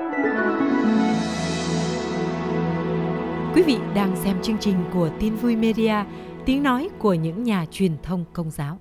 Quý vị đang xem chương trình của Tin Vui Media, tiếng nói của những nhà truyền thông Công giáo.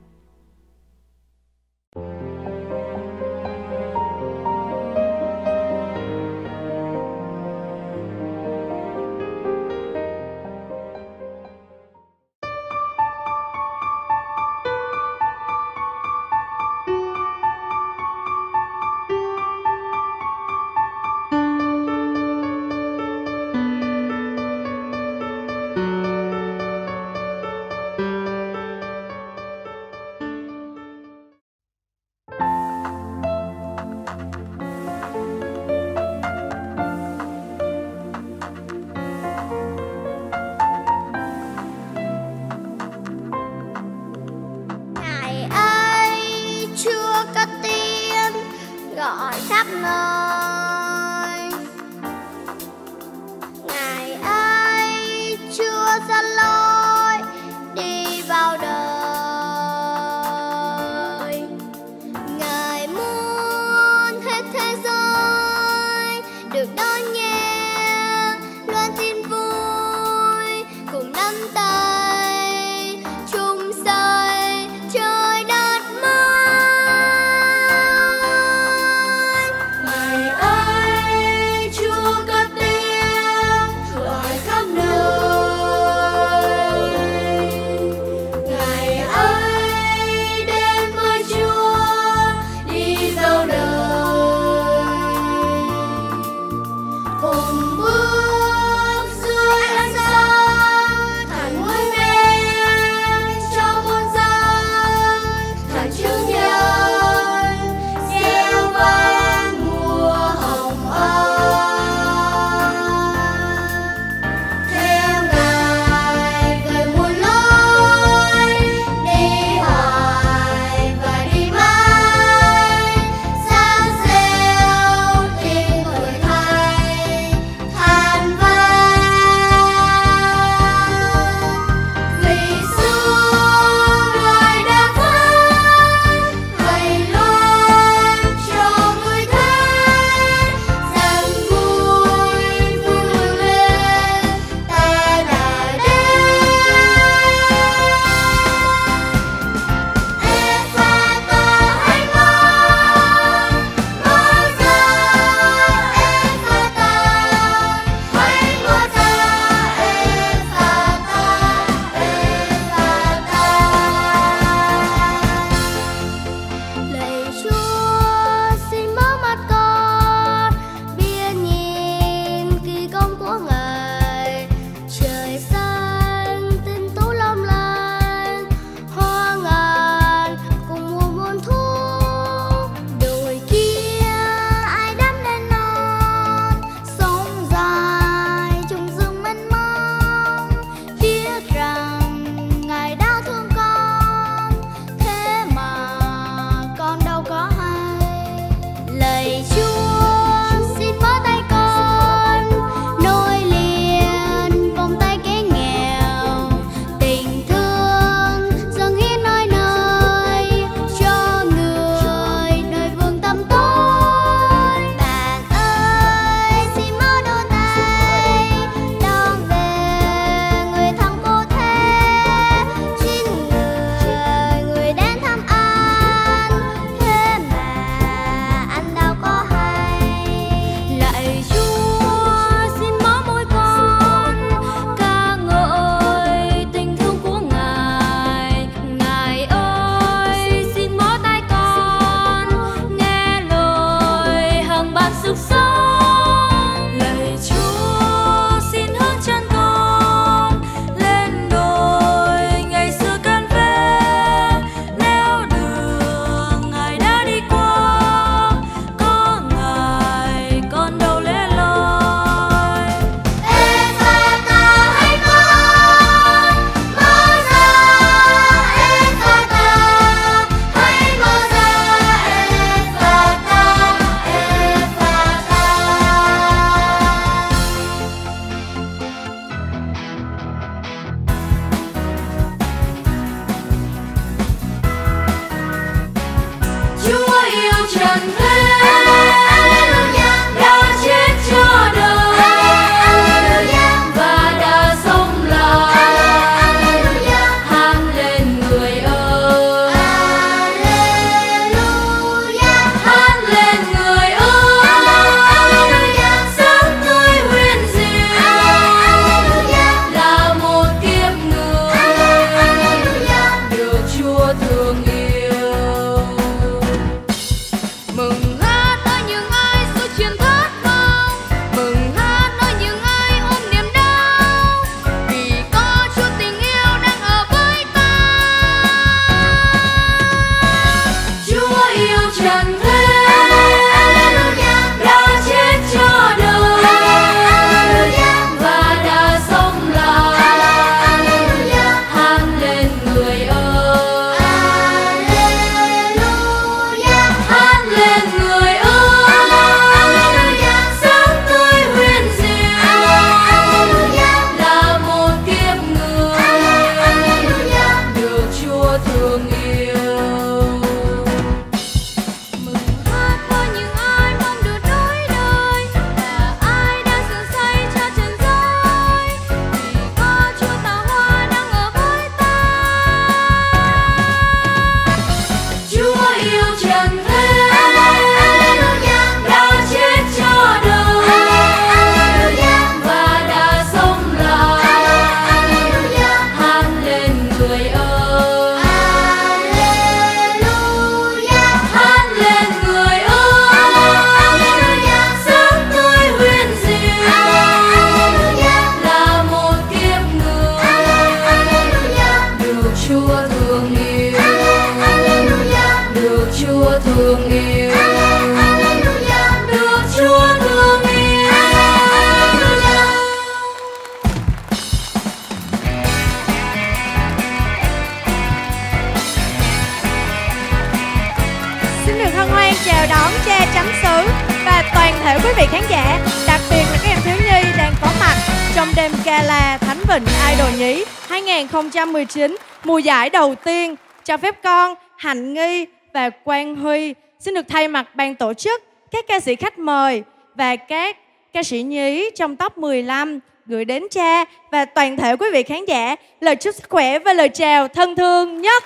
Vịnh Idol nhí 2019, mùa giải đầu tiên, cho phép con, Hạnh Nghi và Quang Huy xin được thay mặt ban tổ chức, các ca sĩ khách mời và các ca sĩ nhí trong top 15 gửi đến cha và toàn thể quý vị khán giả lời chúc sức khỏe và lời chào thân thương nhất.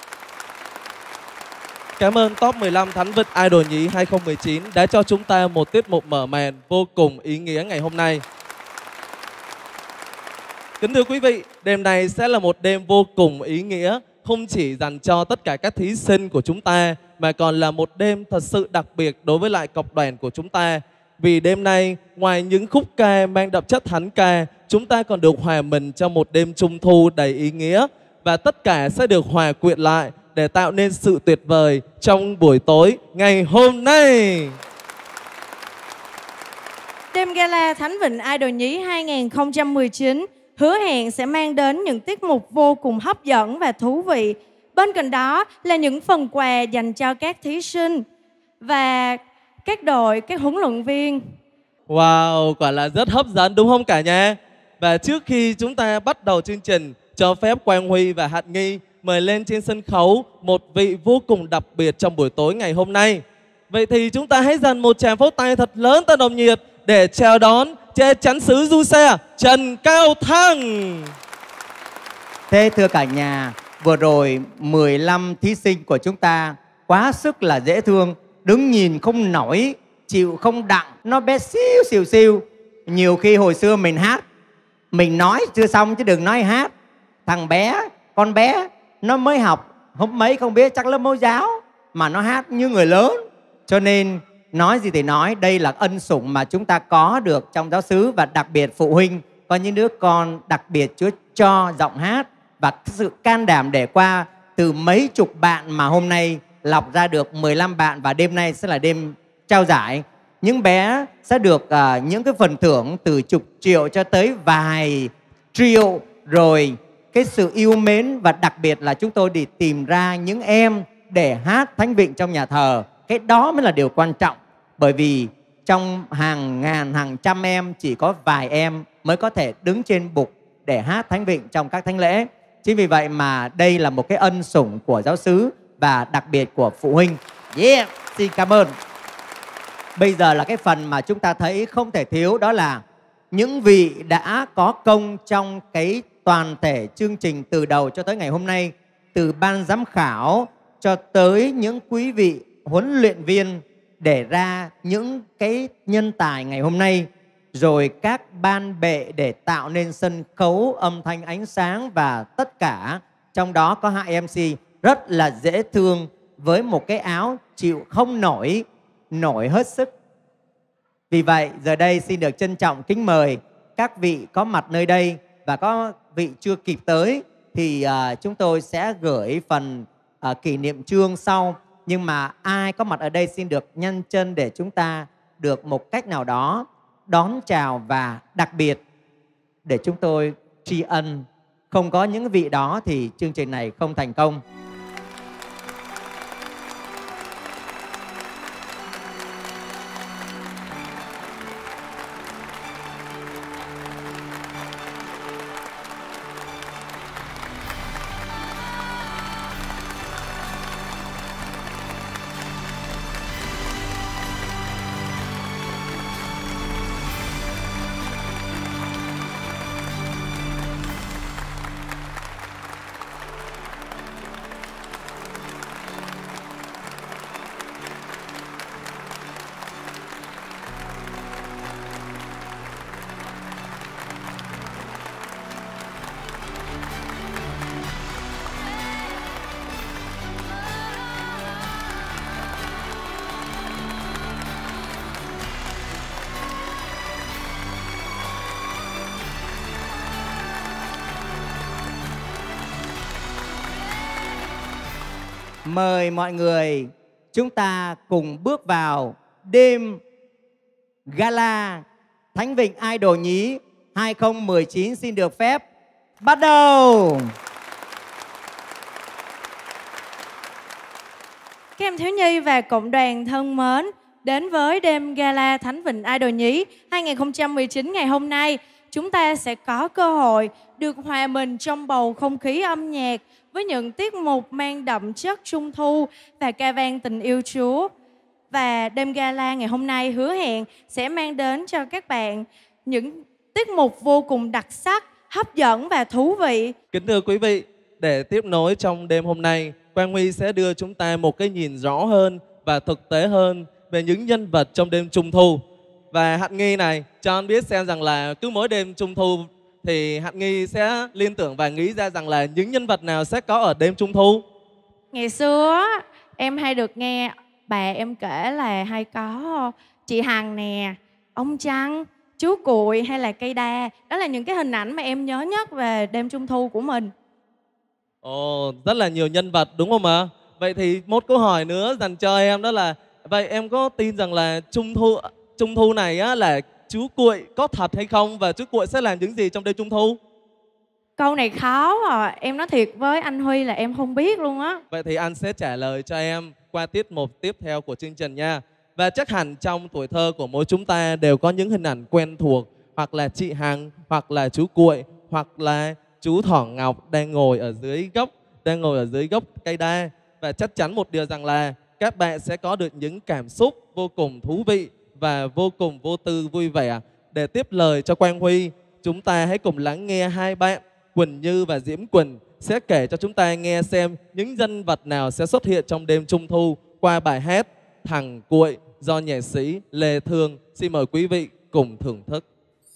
Cảm ơn top 15 Thánh Vịnh Idol nhí 2019 đã cho chúng ta một tiết mục mở màn vô cùng ý nghĩa ngày hôm nay. Kính thưa quý vị, đêm này sẽ là một đêm vô cùng ý nghĩa, không chỉ dành cho tất cả các thí sinh của chúng ta, mà còn là một đêm thật sự đặc biệt đối với lại cộng đoàn của chúng ta. Vì đêm nay, ngoài những khúc ca mang đậm chất thánh ca, chúng ta còn được hòa mình trong một đêm trung thu đầy ý nghĩa. Và tất cả sẽ được hòa quyện lại để tạo nên sự tuyệt vời trong buổi tối ngày hôm nay. Đêm gala Thánh Vịnh Idol nhí 2019 hứa hẹn sẽ mang đến những tiết mục vô cùng hấp dẫn và thú vị. Bên cạnh đó là những phần quà dành cho các thí sinh và các đội, các huấn luyện viên. Wow, quả là rất hấp dẫn đúng không cả nhà? Và trước khi chúng ta bắt đầu chương trình, cho phép Quang Huy và Hạnh Nghi mời lên trên sân khấu một vị vô cùng đặc biệt trong buổi tối ngày hôm nay. Vậy thì chúng ta hãy dành một tràng pháo tay thật lớn thật nồng nhiệt để chào đón che chắn sứ du xe Trần Cao Thăng. Thế thưa cả nhà, vừa rồi 15 thí sinh của chúng ta quá sức là dễ thương, đứng nhìn không nổi, chịu không đặng, nó bé xíu xìu xiu. Nhiều khi hồi xưa mình hát, mình nói chưa xong chứ đừng nói hát. Thằng bé, con bé, nó mới học, hôm mấy không biết, chắc lớp mẫu giáo, mà nó hát như người lớn. Cho nên nói gì thì nói, đây là ân sủng mà chúng ta có được trong giáo xứ. Và đặc biệt phụ huynh, có những đứa con đặc biệt Chúa cho giọng hát và sự can đảm để qua từ mấy chục bạn mà hôm nay lọc ra được 15 bạn. Và đêm nay sẽ là đêm trao giải. Những bé sẽ được những cái phần thưởng từ chục triệu cho tới vài triệu. Rồi cái sự yêu mến, và đặc biệt là chúng tôi đi tìm ra những em để hát thánh vịnh trong nhà thờ. Cái đó mới là điều quan trọng. Bởi vì trong hàng ngàn, hàng trăm em, chỉ có vài em mới có thể đứng trên bục để hát thánh vịnh trong các thánh lễ. Chính vì vậy mà đây là một cái ân sủng của giáo xứ và đặc biệt của phụ huynh. Yeah, xin cảm ơn. Bây giờ là cái phần mà chúng ta thấy không thể thiếu, đó là những vị đã có công trong cái toàn thể chương trình từ đầu cho tới ngày hôm nay, từ ban giám khảo cho tới những quý vị huấn luyện viên để ra những cái nhân tài ngày hôm nay, rồi các ban bệ để tạo nên sân khấu, âm thanh, ánh sáng, và tất cả trong đó có hai MC rất là dễ thương với một cái áo chịu không nổi, nổi hết sức. Vì vậy giờ đây xin được trân trọng kính mời các vị có mặt nơi đây, và có vị chưa kịp tới thì chúng tôi sẽ gửi phần kỷ niệm chương sau. Nhưng mà ai có mặt ở đây xin được nhân chân để chúng ta được một cách nào đó đón chào, và đặc biệt để chúng tôi tri ân. Không có những vị đó thì chương trình này không thành công. Mời mọi người chúng ta cùng bước vào đêm gala Thánh Vịnh Idol nhí 2019 xin được phép bắt đầu. Các em thiếu nhi và cộng đoàn thân mến, đến với đêm gala Thánh Vịnh Idol nhí 2019 ngày hôm nay, chúng ta sẽ có cơ hội được hòa mình trong bầu không khí âm nhạc với những tiết mục mang đậm chất Trung thu và ca vang tình yêu Chúa. Và đêm gala ngày hôm nay hứa hẹn sẽ mang đến cho các bạn những tiết mục vô cùng đặc sắc, hấp dẫn và thú vị. Kính thưa quý vị, để tiếp nối trong đêm hôm nay, Quang Huy sẽ đưa chúng ta một cái nhìn rõ hơn và thực tế hơn về những nhân vật trong đêm Trung thu. Và Hạnh Nghi này, cho anh biết xem rằng là cứ mỗi đêm Trung thu thì Hạnh Nghi sẽ liên tưởng và nghĩ ra rằng là những nhân vật nào sẽ có ở đêm Trung thu. Ngày xưa em hay được nghe bà em kể là hay có chị Hằng nè, ông Trăng, chú Cuội hay là cây đa. Đó là những cái hình ảnh mà em nhớ nhất về đêm Trung thu của mình. Ồ, rất là nhiều nhân vật đúng không ạ? Vậy thì một câu hỏi nữa dành cho em đó là vậy em có tin rằng là Trung thu này á, là chú Cuội có thật hay không? Và chú Cuội sẽ làm những gì trong đêm Trung thu? Câu này khó à. Em nói thiệt với anh Huy là em không biết luôn á. Vậy thì anh sẽ trả lời cho em qua tiết mục tiếp theo của chương trình nha. Và chắc hẳn trong tuổi thơ của mỗi chúng ta đều có những hình ảnh quen thuộc, hoặc là chị Hằng, hoặc là chú Cuội, hoặc là chú Thỏ Ngọc đang ngồi ở dưới gốc cây đa. Và chắc chắn một điều rằng là các bạn sẽ có được những cảm xúc vô cùng thú vị và vô cùng vô tư vui vẻ. Để tiếp lời cho Quang Huy, chúng ta hãy cùng lắng nghe hai bạn Quỳnh Như và Diễm Quỳnh sẽ kể cho chúng ta nghe xem những nhân vật nào sẽ xuất hiện trong đêm Trung thu qua bài hát Thằng Cuội do nhạc sĩ Lê Thương. Xin mời quý vị cùng thưởng thức.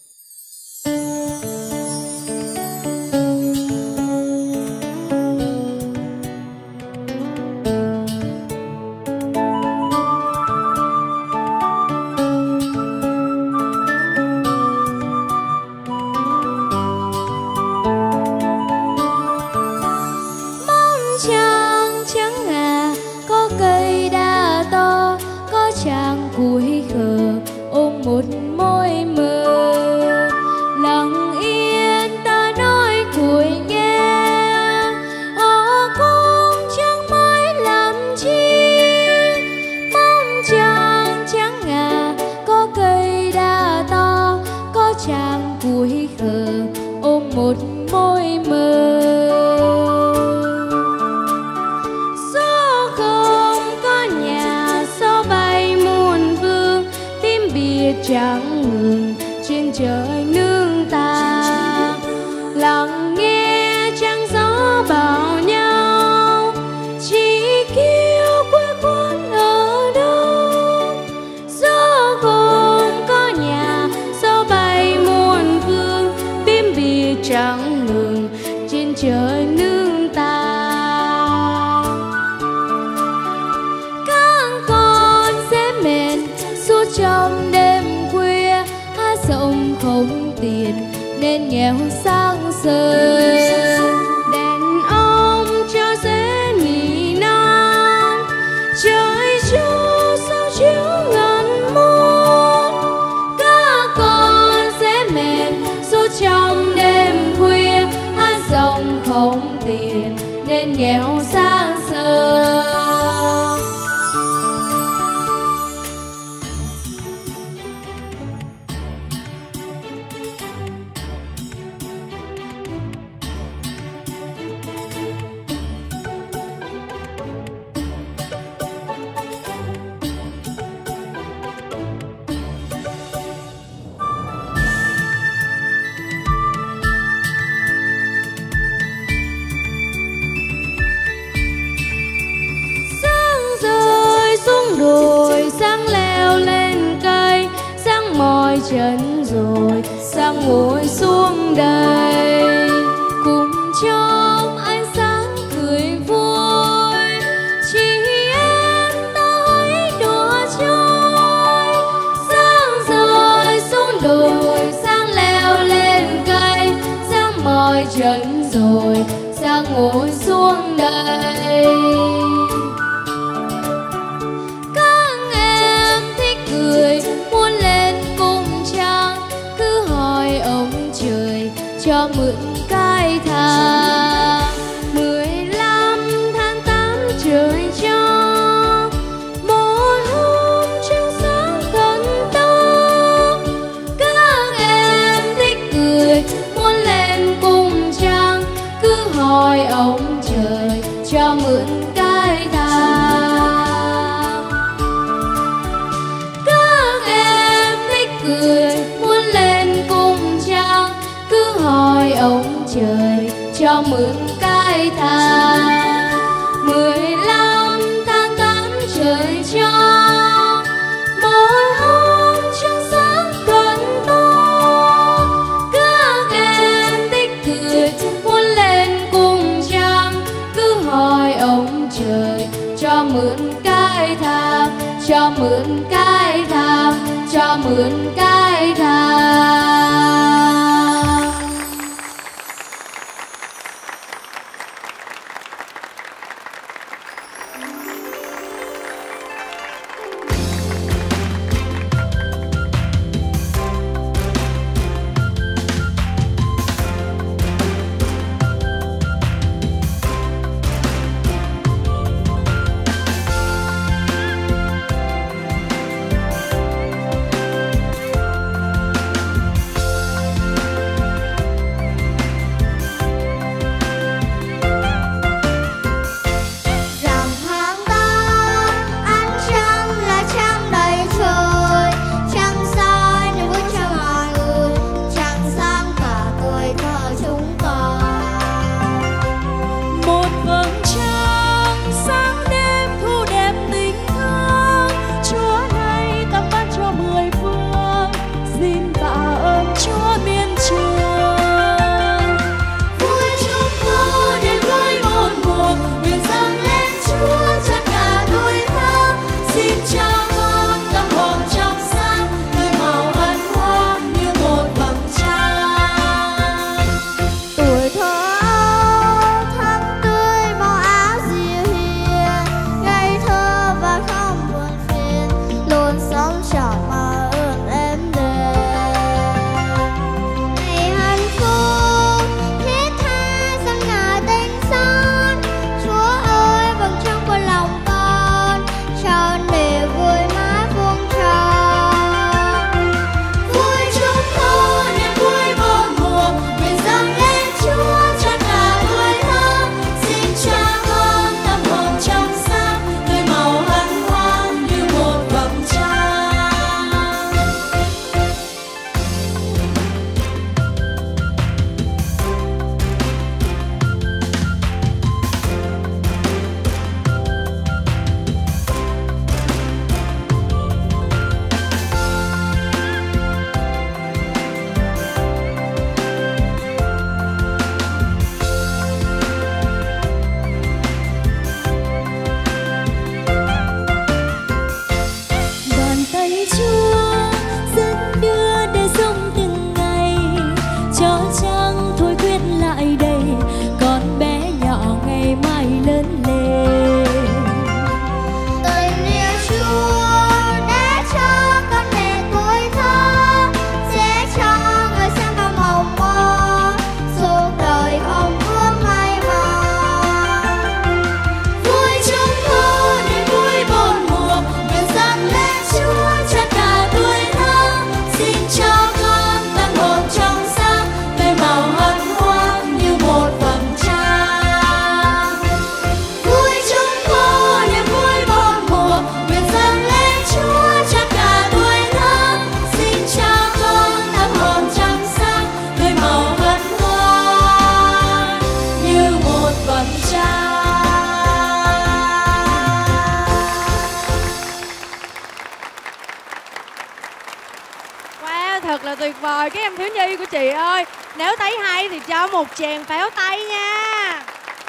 Cuối khờ ôm một môi mờ, lặng yên ta nói Cuội nghe. Cũng chẳng mấy làm chi, mong chàng trắng ngà có cây đa to, có chàng cuối khờ ôm một môi mờ. Chẳng ngừng trên trời nương ta, lặng nghe trăng gió bảo nhau, chỉ kêu quê quán ở đâu. Gió gồm có nhà, gió bay muôn phương, tim bì chẳng ngừng trên trời nương ta. Các con sẽ mệt suốt trong đêm khuya, hát rộng không tiền nên nghèo sang sơi. Đèn ông cho dễ nỉ non, trời cho sao chiếu ngàn muôn. Các con sẽ mệt suốt trong đêm khuya, hát rộng không tiền nên nghèo sang sơi. Đồi sang leo lên cây, sang mỏi chân rồi sang ngồi xuống đây, cùng trong ánh sáng cười vui. Chị em ta hãy đùa chơi, sang rồi xuống đồi sang leo lên cây, sang mỏi chân rồi sang ngồi xuống đây. Muốn lên cùng chàng, cứ hỏi ông trời cho mượn cái tháng. 15 tháng 8 trời cho một hôm trăng sáng thần tóc. Các em thích cười cho mượn cái thang. 15 tháng 8 trời trong, mỗi hôm trăng sáng cơn to. Các em tích cười muốn lên cùng trăng, cứ hỏi ông trời cho mượn cái thang, cho mượn cái thang, cho mượn cái thang. Thật là tuyệt vời các em thiếu nhi của chị ơi. Nếu thấy hay thì cho một tràng pháo tay nha.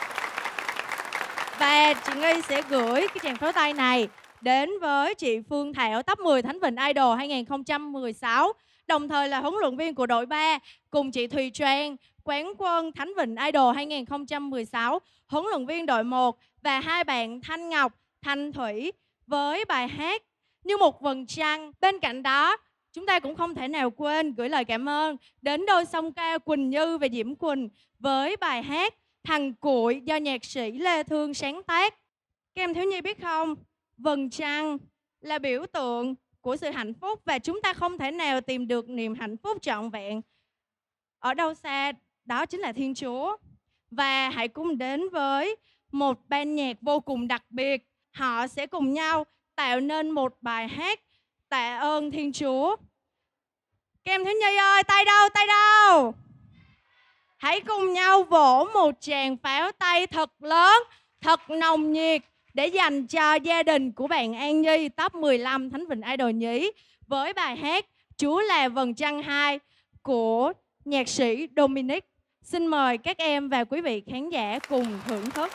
Và chị Nghi sẽ gửi cái tràng pháo tay này đến với chị Phương Thảo, top 10 Thánh Vịnh Idol 2016, đồng thời là huấn luyện viên của đội 3, cùng chị Thùy Trang, quán quân Thánh Vịnh Idol 2016, huấn luyện viên đội 1, và hai bạn Thanh Ngọc, Thanh Thủy với bài hát Như Một Vầng Trăng. Bên cạnh đó, chúng ta cũng không thể nào quên gửi lời cảm ơn đến đôi song ca Quỳnh Như và Diễm Quỳnh với bài hát Thằng Cuội do nhạc sĩ Lê Thương sáng tác. Các em thiếu nhi biết không, vầng trăng là biểu tượng của sự hạnh phúc, và chúng ta không thể nào tìm được niềm hạnh phúc trọn vẹn ở đâu xa, đó chính là Thiên Chúa. Và hãy cùng đến với một ban nhạc vô cùng đặc biệt. Họ sẽ cùng nhau tạo nên một bài hát tạ ơn Thiên Chúa. Các em thiếu nhi ơi, tay đâu, tay đâu? Hãy cùng nhau vỗ một tràng pháo tay thật lớn, thật nồng nhiệt để dành cho gia đình của bạn An Nhi, top 15 Thánh Vịnh Idol nhí, với bài hát Chúa là Vầng Trăng 2 của nhạc sĩ Dominic. Xin mời các em và quý vị khán giả cùng thưởng thức.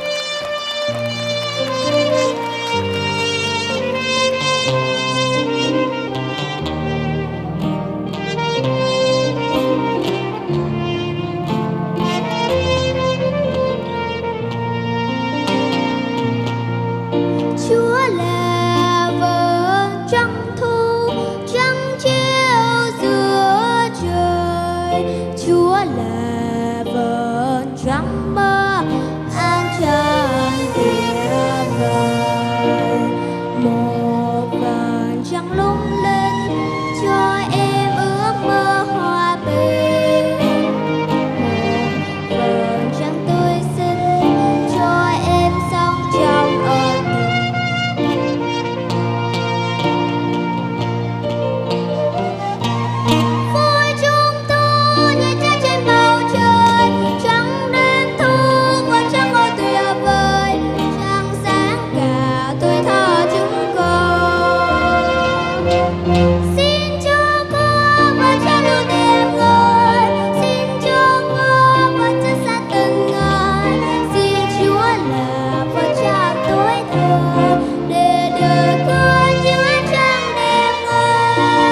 Chúa là vầng trăng thu, trăng chiếu giữa trời. Chúa là vầng trăng mơ, an tràn tuyệt vời. Một vầng trăng lung linh cho em ước mơ hòa bình. Một vầng trăng tươi xinh cho em sống trong ơn tình. Vui chung thu như trăng trên bầu trời, trăng đêm thu và trăng ngồi tuyệt vời, trăng sáng cả tuổi thơ chúng con. Xin cho con và cha lưu niệm người, xin cho con và cha xa từng ngày, xin Chúa là vầng trăng tuổi thơ để đời con những ánh trăng đẹp ngời.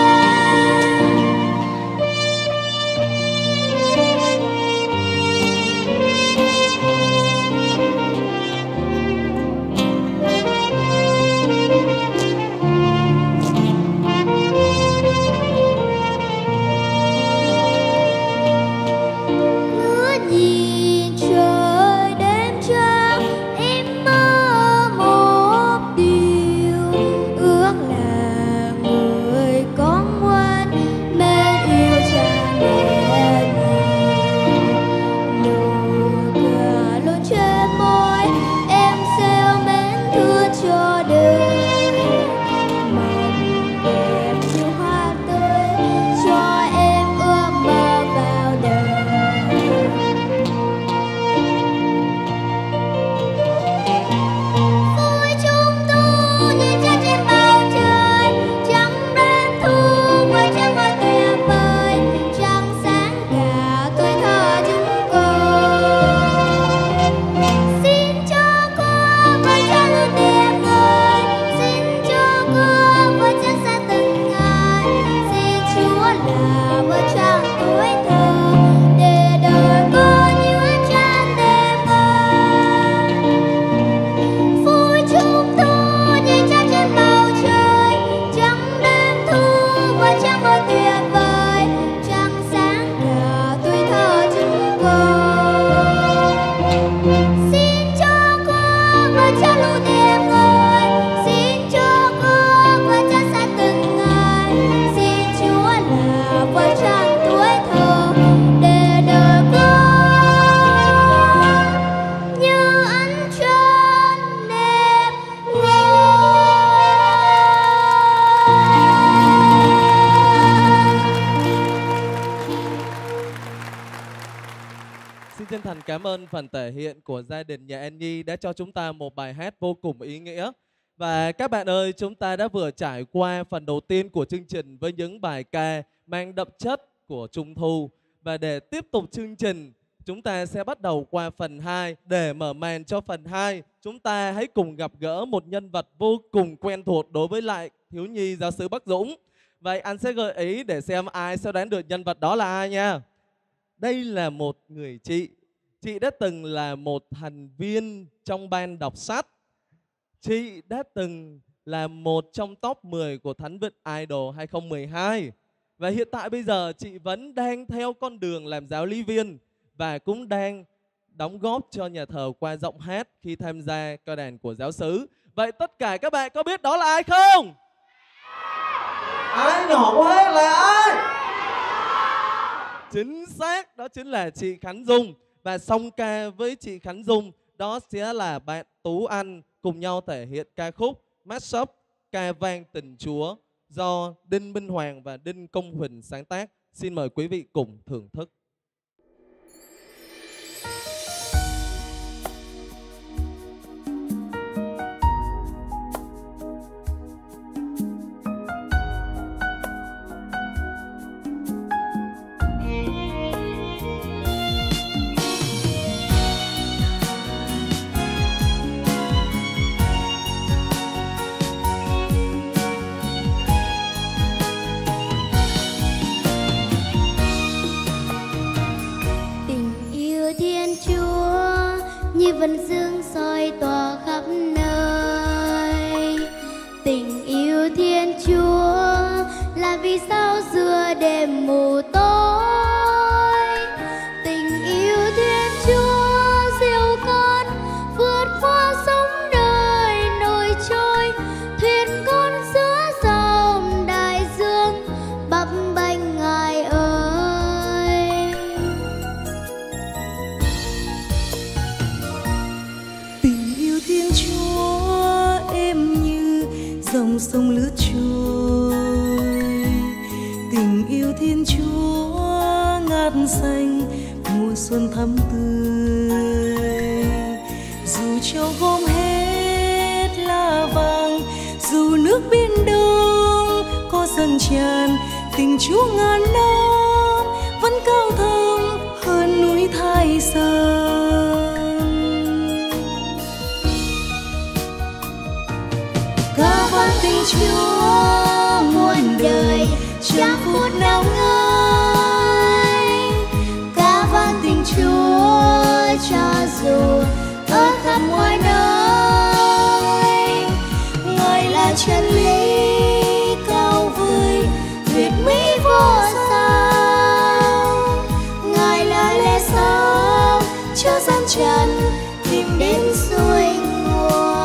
Ngước nhìn trời đêm trăng, em mơ một điều, ước là người con ngoan mến yêu cha mẹ nhiều. Nụ cười luôn trên môi, em gieo mến thương cho đời. Mong đẹp như hoa tươi cho em ước mơ vào đời. Vui chung thu như trăng trên bầu trời, trăng đêm thu và trăng ngồi tuyệt vời, trăng sáng cả tuổi thơ chúng con. Xin cho con và cha luôn niệm người, xin cho con và cha xa từng ngày, xin Chúa là vầng trăng tuổi thơ để đời con những ánh trăng đẹp ngời. Vui chung thu như trăng trên bầu trời, trăng đêm thu và trăng ngồi tuyệt vời, trăng sáng cả tuổi thơ chúng con. Xin cho con và cha lưu niệm người, xin cho con và cha xa từng ngày, xin Chúa là vầng trăng tuổi thơ để đời con như ánh trăng đẹp ngời. Xin chân thành cảm ơn phần thể hiện của gia đình nhà An Nhi đã cho chúng ta một bài hát vô cùng ý nghĩa. Và các bạn ơi, chúng ta đã vừa trải qua phần đầu tiên của chương trình với những bài ca mang đậm chất của Trung Thu. Và để tiếp tục chương trình, chúng ta sẽ bắt đầu qua phần 2. Để mở màn cho phần 2, chúng ta hãy cùng gặp gỡ một nhân vật vô cùng quen thuộc đối với lại thiếu nhi giáo sứ Bắc Dũng. Vậy anh sẽ gợi ý để xem ai sẽ đoán được nhân vật đó là ai nha. Đây là một người chị. Chị đã từng là một thành viên trong ban đọc sách. Chị đã từng là một trong top 10 của Thánh Vịnh Idol 2012. Và hiện tại bây giờ chị vẫn đang theo con đường làm giáo lý viên và cũng đang đóng góp cho nhà thờ qua giọng hát khi tham gia ca đàn của giáo xứ. Vậy tất cả các bạn có biết đó là ai không? Ai nhỏ quá là ai? Chính xác, đó chính là chị Khánh Dung. Và song ca với chị Khánh Dung, đó sẽ là bạn Tú Anh cùng nhau thể hiện ca khúc Mashup Ca Vang Tình Chúa do Đinh Minh Hoàng và Đinh Công Huỳnh sáng tác. Xin mời quý vị cùng thưởng thức. đêm mù tối. Tình yêu Thiên Chúa diệu con vượt qua sóng đời nổi trôi, thuyền con giữa dòng đại dương bấp bênh Ngài ơi. Tình yêu Thiên Chúa êm như dòng sông lướt trôi, tình yêu Thiên Chúa ngát xanh mùa xuân thắm tươi. Dù cho gom hết lá vàng, dù nước biển đông có dâng tràn, tình Chúa ngàn năm vẫn cao thơm hơn núi Thái Sơn. Ca vang tình Chúa muôn đời chẳng phút nào ngơi. Ca vang tình Chúa cho dù ở khắp mọi nơi. Ngài là chân lý cao vời, tuyệt mỹ vô sao. Ngài là lẽ sống cho gian trần tìm đến suối nguồn.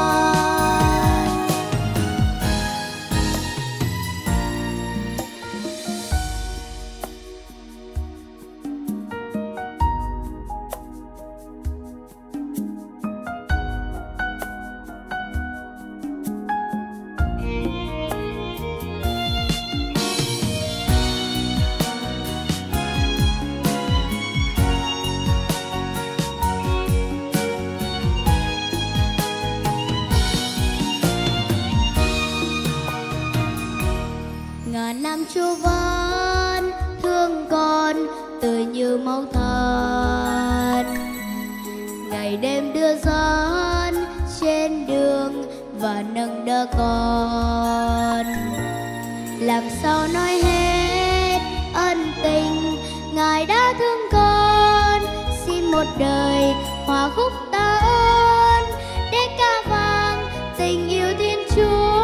Ngàn năm Chúa vẫn thương con tươi như máu thân. Ngày đêm đưa dẫn trên đường và nâng đỡ con. Làm sao nói hết ân tình Ngài đã thương con. Xin một đời hòa khúc ta ơn để ca vang tình yêu Thiên Chúa.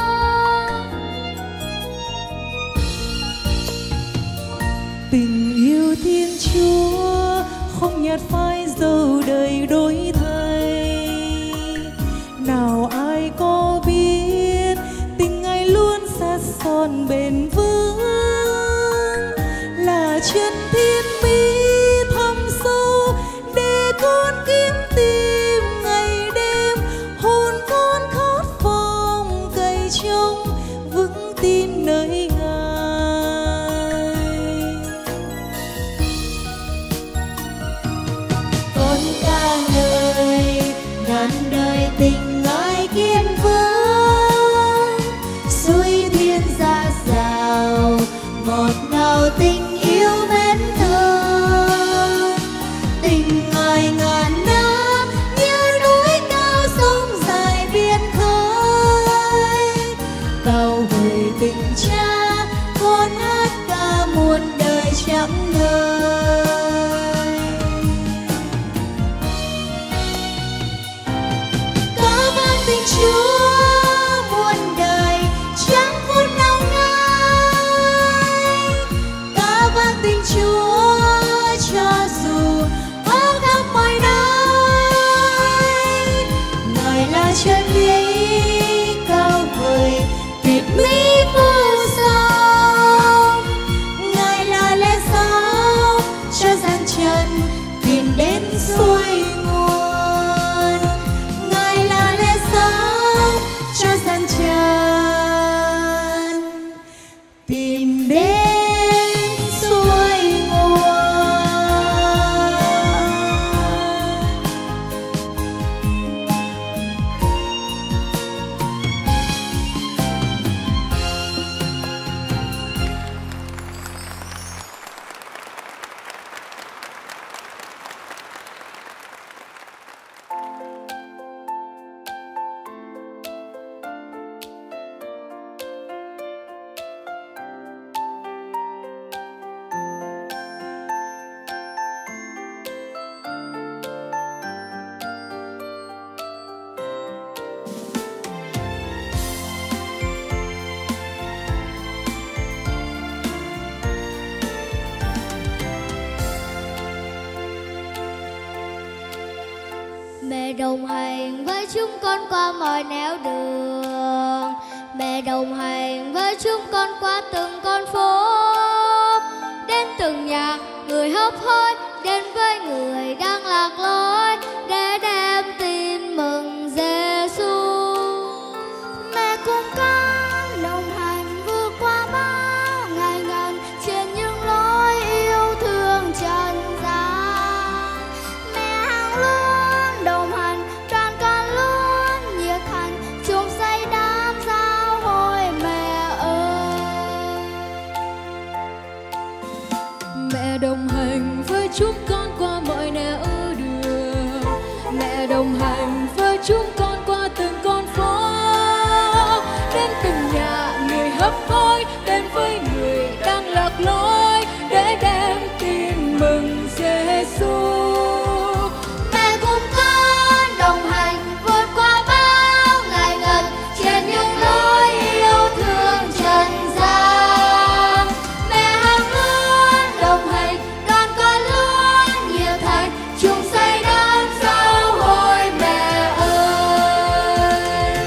Tình yêu Thiên Chúa không nhạt phai dấu đời đổi thay. Nào ai có biết tình Ngài luôn sát son bền vững, là chân thiên mỹ thâm sâu để con kiếm tìm ngày đêm. Hồn con khát vọng cậy trông vững tin nơi Ngài. Con ca ngợi ngàn đời tình Ngài kiên vững. Suối thiên ra rào ngọt ngào tình yêu mến thương. Tình Ngài ngàn năm như núi cao sông dài biển khơi. Cao vời tình Cha con hát ca muôn đời chẳng ngơi. Ca vang tình Chúa muôn đời chẳng phút nào ngơi. Ca vang tình Chúa cho dù ở khắp mọi nơi. Ngài là chân lý cao vời, tuyệt mỹ vô song. Ngài là lẽ sống Mẹ đồng hành với chúng con qua mọi nẻo đường, mẹ đồng hành với chúng con qua từng con phố, đến từng nhà người hấp hối, đến với người đang lạc lối để đem tin mừng Giêsu. Mẹ cùng con đồng hành vượt qua bao ngày ngàn trên những lối yêu thương trần gian. Mẹ hằng luôn đồng hành, đoàn con luôn nhiệt thành, chung xây đám giao hội mẹ ơi. Mẹ đồng hành với chúng con qua mọi nẻo đường, mẹ đồng hành với chúng con qua từng con phố, đến từng nhà người hấp hối, đến với người đang lạc lối để đem tin mừng Giêsu. Mẹ cùng con đồng hành vượt qua bao ngày gần trên những lối yêu thương trần gian. Mẹ hằng luôn đồng hành, đoàn con luôn nhiệt thành, chung xây đám giao hội mẹ ơi.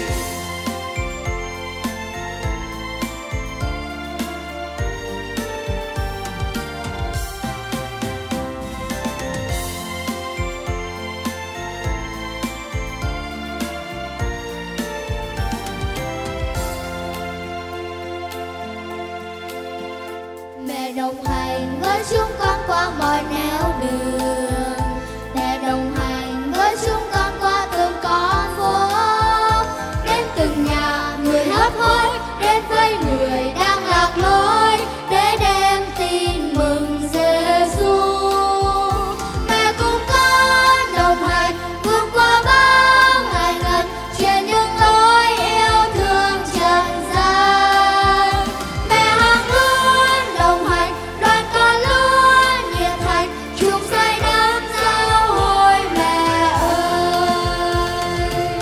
Mẹ đồng hành với chúng con qua mọi nẻo đường, mẹ đồng hành với chúng con qua từng con phố, đến từng nhà người hấp hối, đến với người đang lạc lối để đem tin mừng Giêsu. Mẹ cùng con đồng hành vượt qua bao ngày ngần trên những lối yêu thương trần gian. Mẹ hằng luôn đồng hành, đoàn con luôn nhiệt thành, chung xây đám giao hội mẹ ơi.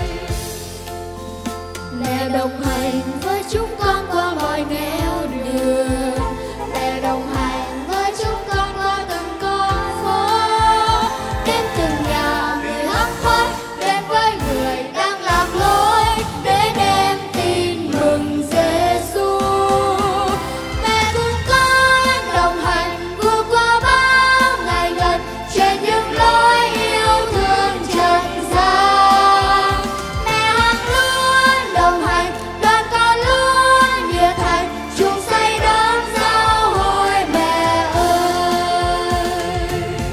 Mẹ đồng hành với chúng con qua mọi nẻo đường, mẹ đồng hành với chúng con qua từng con phố, đến từng nhà người hấp hối, đến với người đang lạc lối để đem tin mừng Giêsu. Mẹ cùng con đồng hành vượt qua bao ngày gần trên những lối yêu thương trần gian. Mẹ hằng luôn đồng hành, đoàn con luôn nhiệt thành, chung xây đám giao hội mẹ ơi.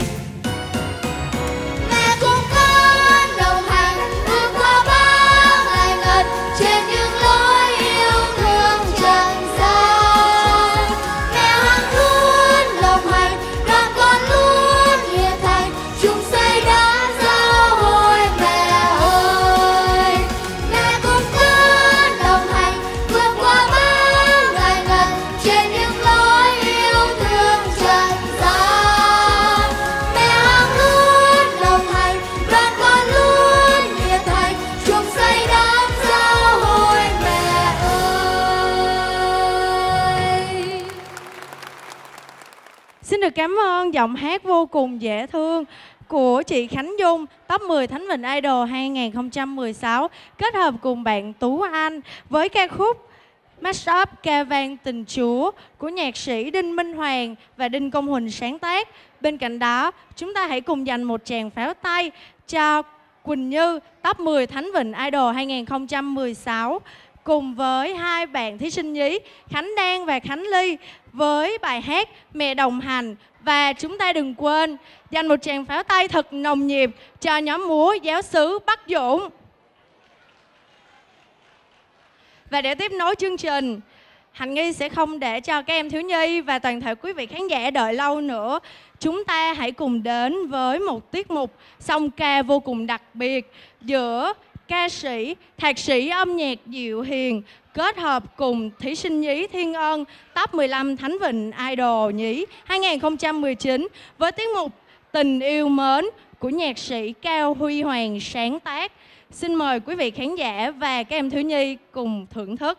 Mẹ cùng con đồng hành vượt qua bao ngày ngần trên những lối yêu thương trần gian. Mẹ hằng luôn đồng hành, đoàn con luôn nhiệt thành, chung xây đám giao hội mẹ ơi. Mẹ cùng con đồng hành vượt qua bao ngày ngần trên những lối yêu thương trần gian. Mẹ hằng luôn đồng hành, đoàn con luôn nhiệt thành, chung xây đám giao hội mẹ ơi. Xin được cảm ơn giọng hát vô cùng dễ thương của chị Khánh Dung, top 10 Thánh Vịnh Idol 2016, kết hợp cùng bạn Tú Anh với ca khúc Mashup ca vang tình Chúa của nhạc sĩ Đinh Minh Hoàng và Đinh Công Huỳnh sáng tác. Bên cạnh đó, chúng ta hãy cùng dành một tràng pháo tay cho Quỳnh Như, top 10 Thánh Vịnh Idol 2016, cùng với hai bạn thí sinh nhí Khánh Đan và Khánh Ly với bài hát Mẹ Đồng Hành. Và chúng ta đừng quên dành một tràng pháo tay thật nồng nhiệt cho nhóm múa giáo xứ Bắc Dũng. Và để tiếp nối chương trình, Hạnh Nghi sẽ không để cho các em thiếu nhi và toàn thể quý vị khán giả đợi lâu nữa. Chúng ta hãy cùng đến với một tiết mục song ca vô cùng đặc biệt giữa ca sĩ, thạc sĩ âm nhạc Diệu Hiền kết hợp cùng thí sinh nhí Thiên Ân, top 15 Thánh Vịnh Idol nhí 2019 với tiết mục Tình Yêu Mến của nhạc sĩ Cao Huy Hoàng sáng tác. Xin mời quý vị khán giả và các em thiếu nhi cùng thưởng thức.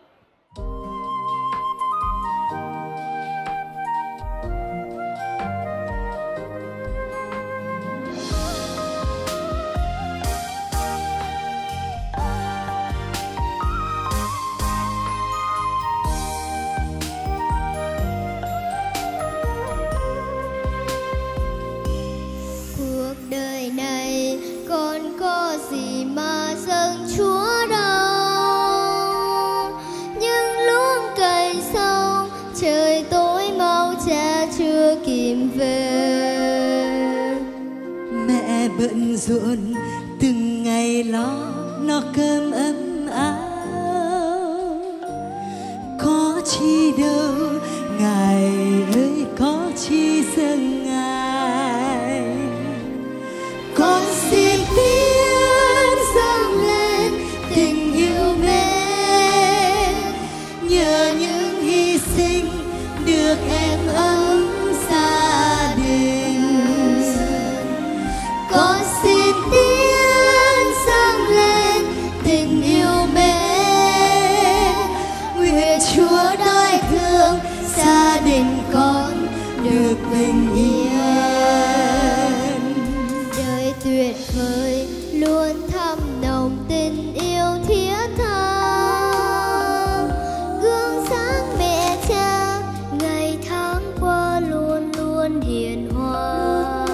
về. Mẹ bận rộn từng ngày lo no cơm ấm áo, có chi đâu ngài ơi, có chi dâng ngài. Con xin tiếng dâng lên tình yêu mến, nhờ những hy sinh được em ấm gia đình. con xin tiếng dâng lên tình yêu mến, Nguyện Chúa đói thương gia đình con được bình yên. đời tuyệt vời luôn thắm nồng tình yêu thiết tha, gương sáng mẹ cha ngày tháng qua luôn luôn hiền hòa.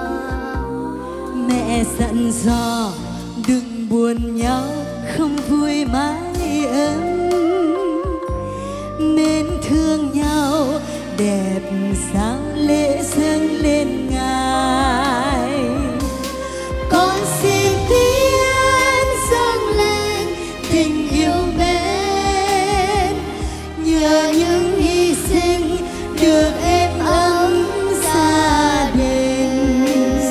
Mẹ dặn dò đừng buồn nhau, không vui mãi ấm, mến thương nhau đẹp sao lễ dâng lên ngài. Con xin tiếng dâng lên tình yêu mến, nhờ những hy sinh được êm ấm gia đình.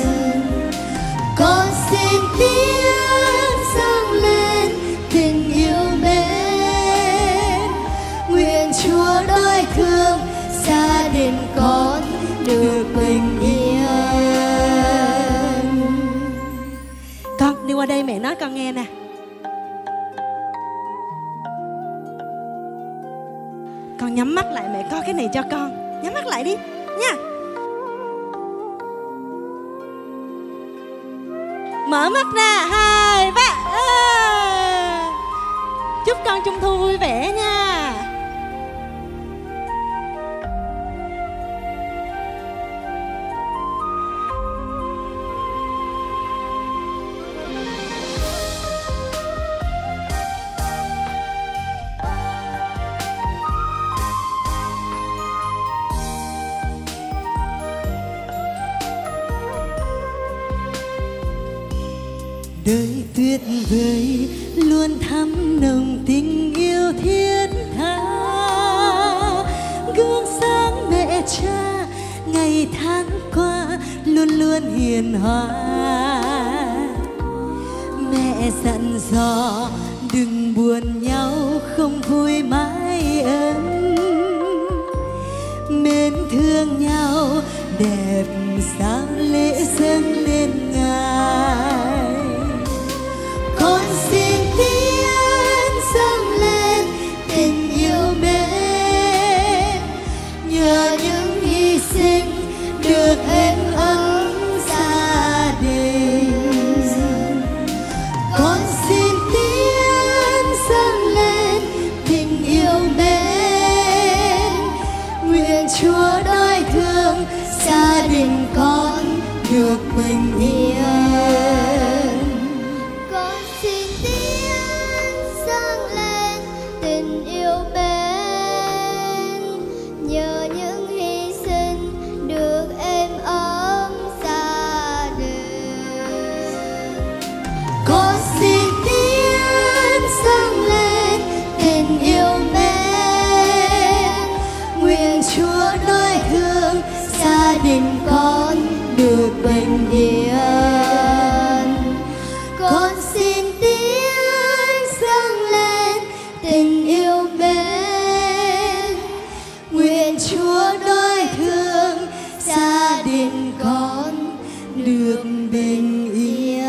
con xin tiếng dâng lên tình yêu mến, Nguyện Chúa đói thương gia đình con được bình yên. Con đi qua đây mẹ nói con nghe nè. Con nhắm mắt lại, mẹ coi cái này cho con. Nhắm mắt lại đi nha. Mở mắt ra, 2, 3. Chúc con Trung thu vui vẻ nha. Đời tuyệt vời luôn thắm nồng tình yêu thiết tha, gương sáng mẹ cha ngày tháng qua luôn luôn hiền hòa. Mẹ dặn dò đừng buồn nhau, không vui mãi ấm, mến thương nhau đẹp sao lễ dâng lên ngài. con xin tiếng dâng lên tình yêu mến, nhờ những hy sinh được êm ấm gia đình. con xin tiếng dâng lên tình yêu mến, Nguyện Chúa đói thương gia đình con được bình yên. con xin tiếng dâng lên tình yêu mến, nhờ những hy sinh được êm ấm gia đình. Con xin tiếng dâng lên tình yêu mến, nguyện Chúa đói thương gia đình con được bình yên. Con xin tiếng dâng lên tình yêu mến, Nguyện Chúa đói thương gia đình con được bình yên.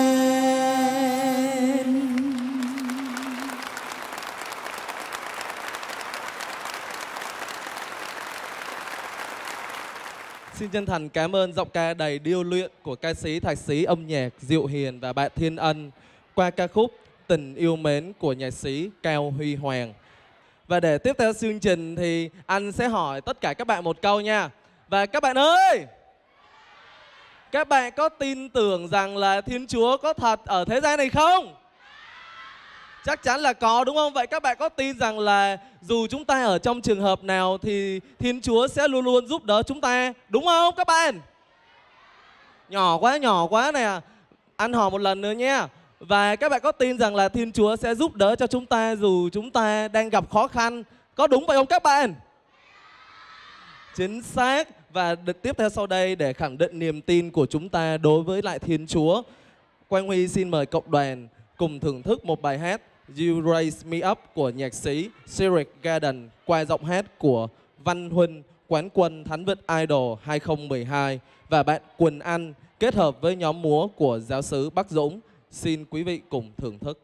Xin chân thành cảm ơn giọng ca đầy điêu luyện của ca sĩ thạc sĩ âm nhạc Diệu Hiền và bạn Thiên Ân qua ca khúc Tình Yêu Mến của nhạc sĩ Cao Huy Hoàng. Và để tiếp theo chương trình thì anh sẽ hỏi tất cả các bạn một câu nha. Và các bạn ơi, các bạn có tin tưởng rằng là Thiên Chúa có thật ở thế gian này không? Chắc chắn là có đúng không? Vậy các bạn có tin rằng là dù chúng ta ở trong trường hợp nào thì Thiên Chúa sẽ luôn luôn giúp đỡ chúng ta, đúng không các bạn? Nhỏ quá nè. Ăn hò một lần nữa nha. Và các bạn có tin rằng là Thiên Chúa sẽ giúp đỡ cho chúng ta dù chúng ta đang gặp khó khăn, có đúng vậy không các bạn? Chính xác. Và tiếp theo sau đây để khẳng định niềm tin của chúng ta đối với lại Thiên Chúa, Quang Huy xin mời cộng đoàn cùng thưởng thức một bài hát You Raise Me Up của nhạc sĩ Cyril Garden qua giọng hát của Văn Huynh, quán quân Thánh Vịnh Idol 2012 và bạn Quỳnh Anh kết hợp với nhóm múa của giáo xứ Bắc Dũng. Xin quý vị cùng thưởng thức.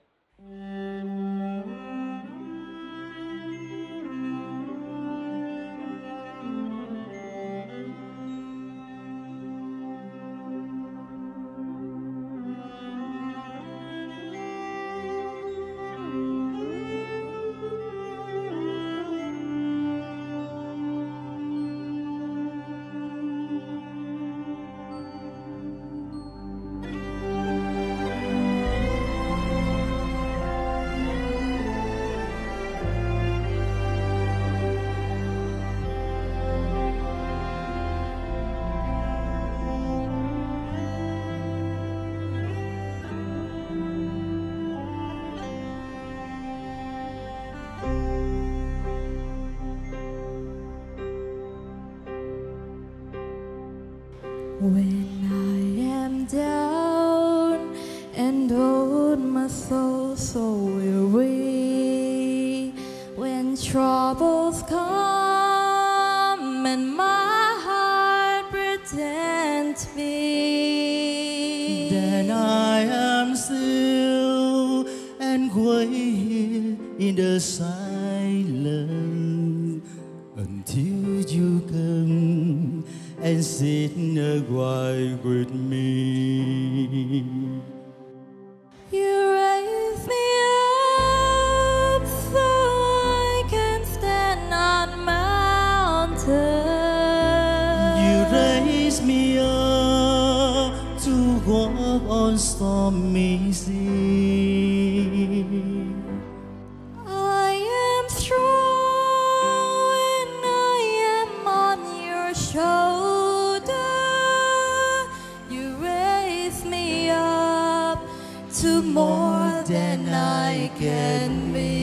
When I am down and old, my soul so weary, when troubles come and my heart pretends to be, then I am still and wait in the silence until you come and sit a while with me. You raise me up so I can stand on mountains. You raise me up to walk on stormy sea. I am strong and I am on your shoulder. You raise me up to more than I can be.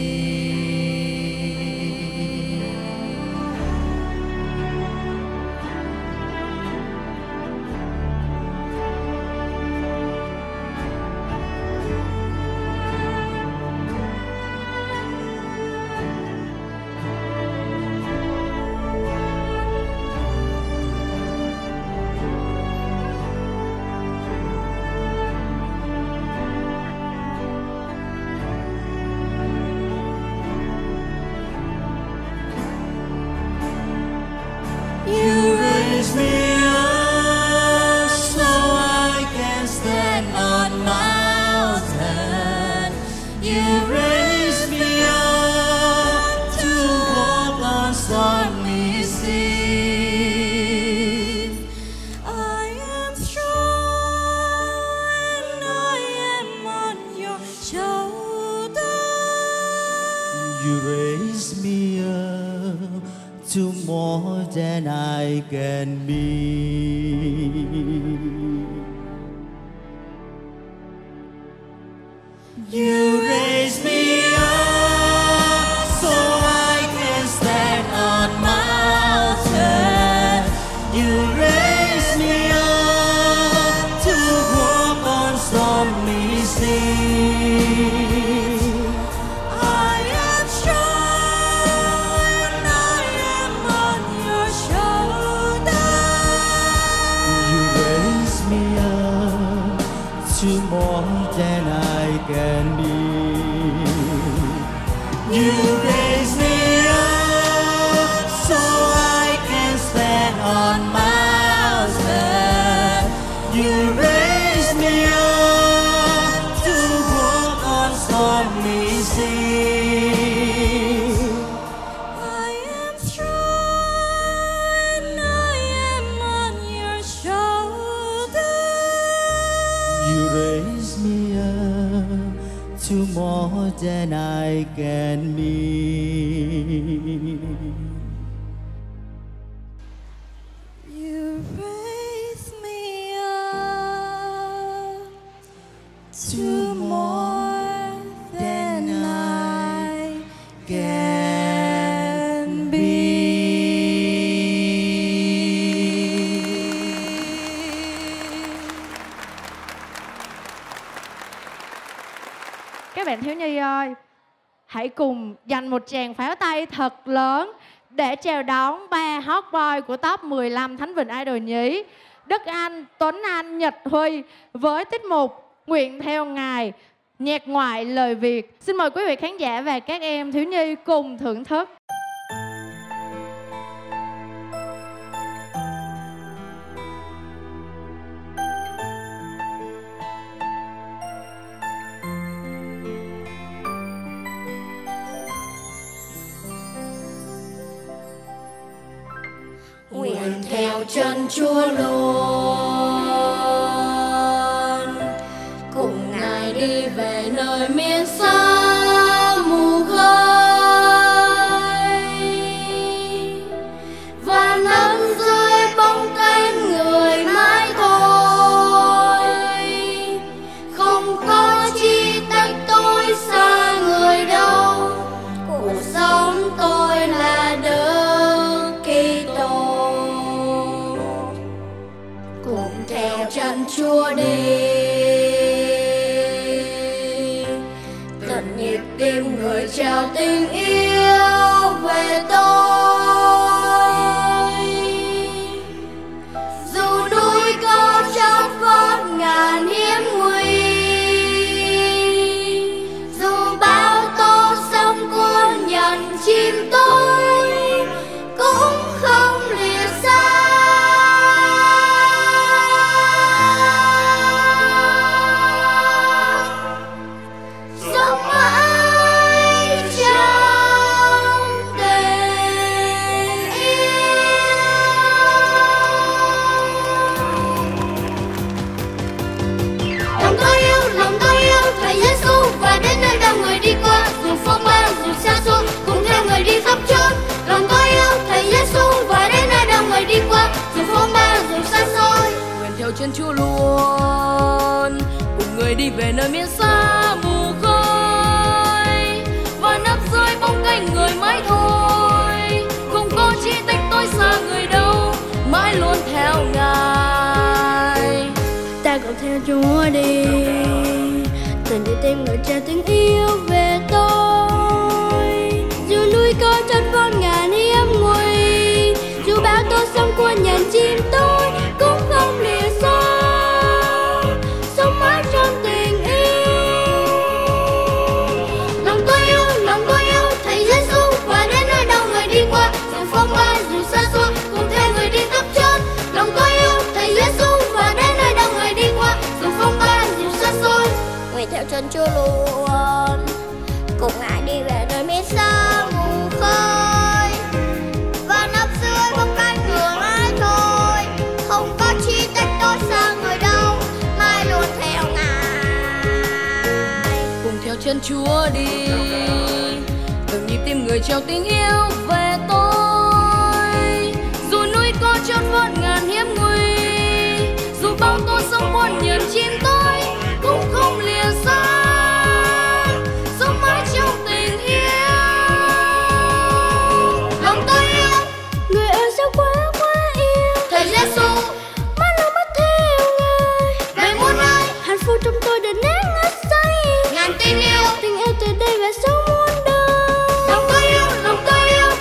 You raise me up so I can stand on mountain. You raise me up to walk on stormy seas. I am strong and I am on your shoulder. You raise me up to more than I can be. You raise me up so I can stand on mountain. You raise me up to walk on stormy seas. I am strong and I am on your shoulder. You raise me up to more than I can be. You raise me up so I can stand on mountain. You raise me up to walk on stormy seas. I am strong and I am on your shoulder. You raise me up to more than I can meet. You raise me up to more than I can be. Các bạn thiếu nhi ơi, hãy cùng dành một tràng pháo tay thật lớn để chào đón ba hot boy của top 15 Thánh Vịnh Idol nhí, Đức Anh, Tuấn Anh, Nhật Huy với tiết mục Nguyện Theo Ngài, nhạc ngoại lời Việt. Xin mời quý vị khán giả và các em thiếu nhi cùng thưởng thức. Nguyện theo chân Chúa luôn, cùng Ngài đi về nơi miền xa mù khơi, và nắm dưới bóng cánh người mãi thôi. Không có chi tách tôi xa người đâu, cuộc sống tôi là Đức Kitô. Cùng theo chân Chúa đi, tận nhịp tim người trao tình yêu về tôi. Dù núi có chót vót ngàn hiểm nguy, dù bão tố sóng cuốn nhận chim tôi, cũng không lìa xa. Sống mãi trong tình yêu. Lòng tôi yêu Thầy Giêsu, và đến nơi đâu người đi qua, dù phong ba dù xa xôi, cùng theo người đi khắp chốn. Lòng tôi yêu Thầy Giêsu, và đến nơi đâu người đi qua, dù phong ba dù xa xôi. Nguyện theo chân Chúa luôn, cùng người đi về nơi miền xa mù khơi, và nấp dưới bóng cánh người mãi thôi. Không có chi tách tôi xa người đâu, mãi luôn theo Ngài. Ta cùng theo Chúa đi, từng đi tìm người trao tình yêu về tôi. Dù núi có chót vót ngàn hiểm nguy, dù bão tố sóng cuốn nhận chim tôi, cũng không lìa xa. Sống mãi trong tình yêu. Lòng tôi yêu Thầy Giêsu, và đến nơi đâu người đi qua, dù phong ba dù xa xôi, cùng theo người đi khắp chốn. Lòng tôi yêu Thầy Giêsu, và đến nơi đâu người đi qua, dù phong ba dù xa xôi. Nguyện theo chân Chúa luôn, cùng Ngài đi về nơi miền xa mù khơi, và nấp dưới bóng cánh người mãi thôi. Không có chi tách tôi xa người đâu, mãi luôn theo Ngài. Cùng theo chân Chúa đi, từng nhịp tim người trao tình yêu về tôi. Dù núi có chót vót ngàn hiểm nguy, dù bão tố sóng cuốn nhận chim tôi, cũng không lìa xa. Sống mãi trong tình yêu. Lòng tôi yêu người ơi, sao quá yêu Thầy Giêsu, mắt lòng mắt theo Ngài. Về muôn nơi hạnh phúc trong tôi đã nén ngất say, ngàn tình yêu từ đây và sống muôn đời. Lòng tôi yêu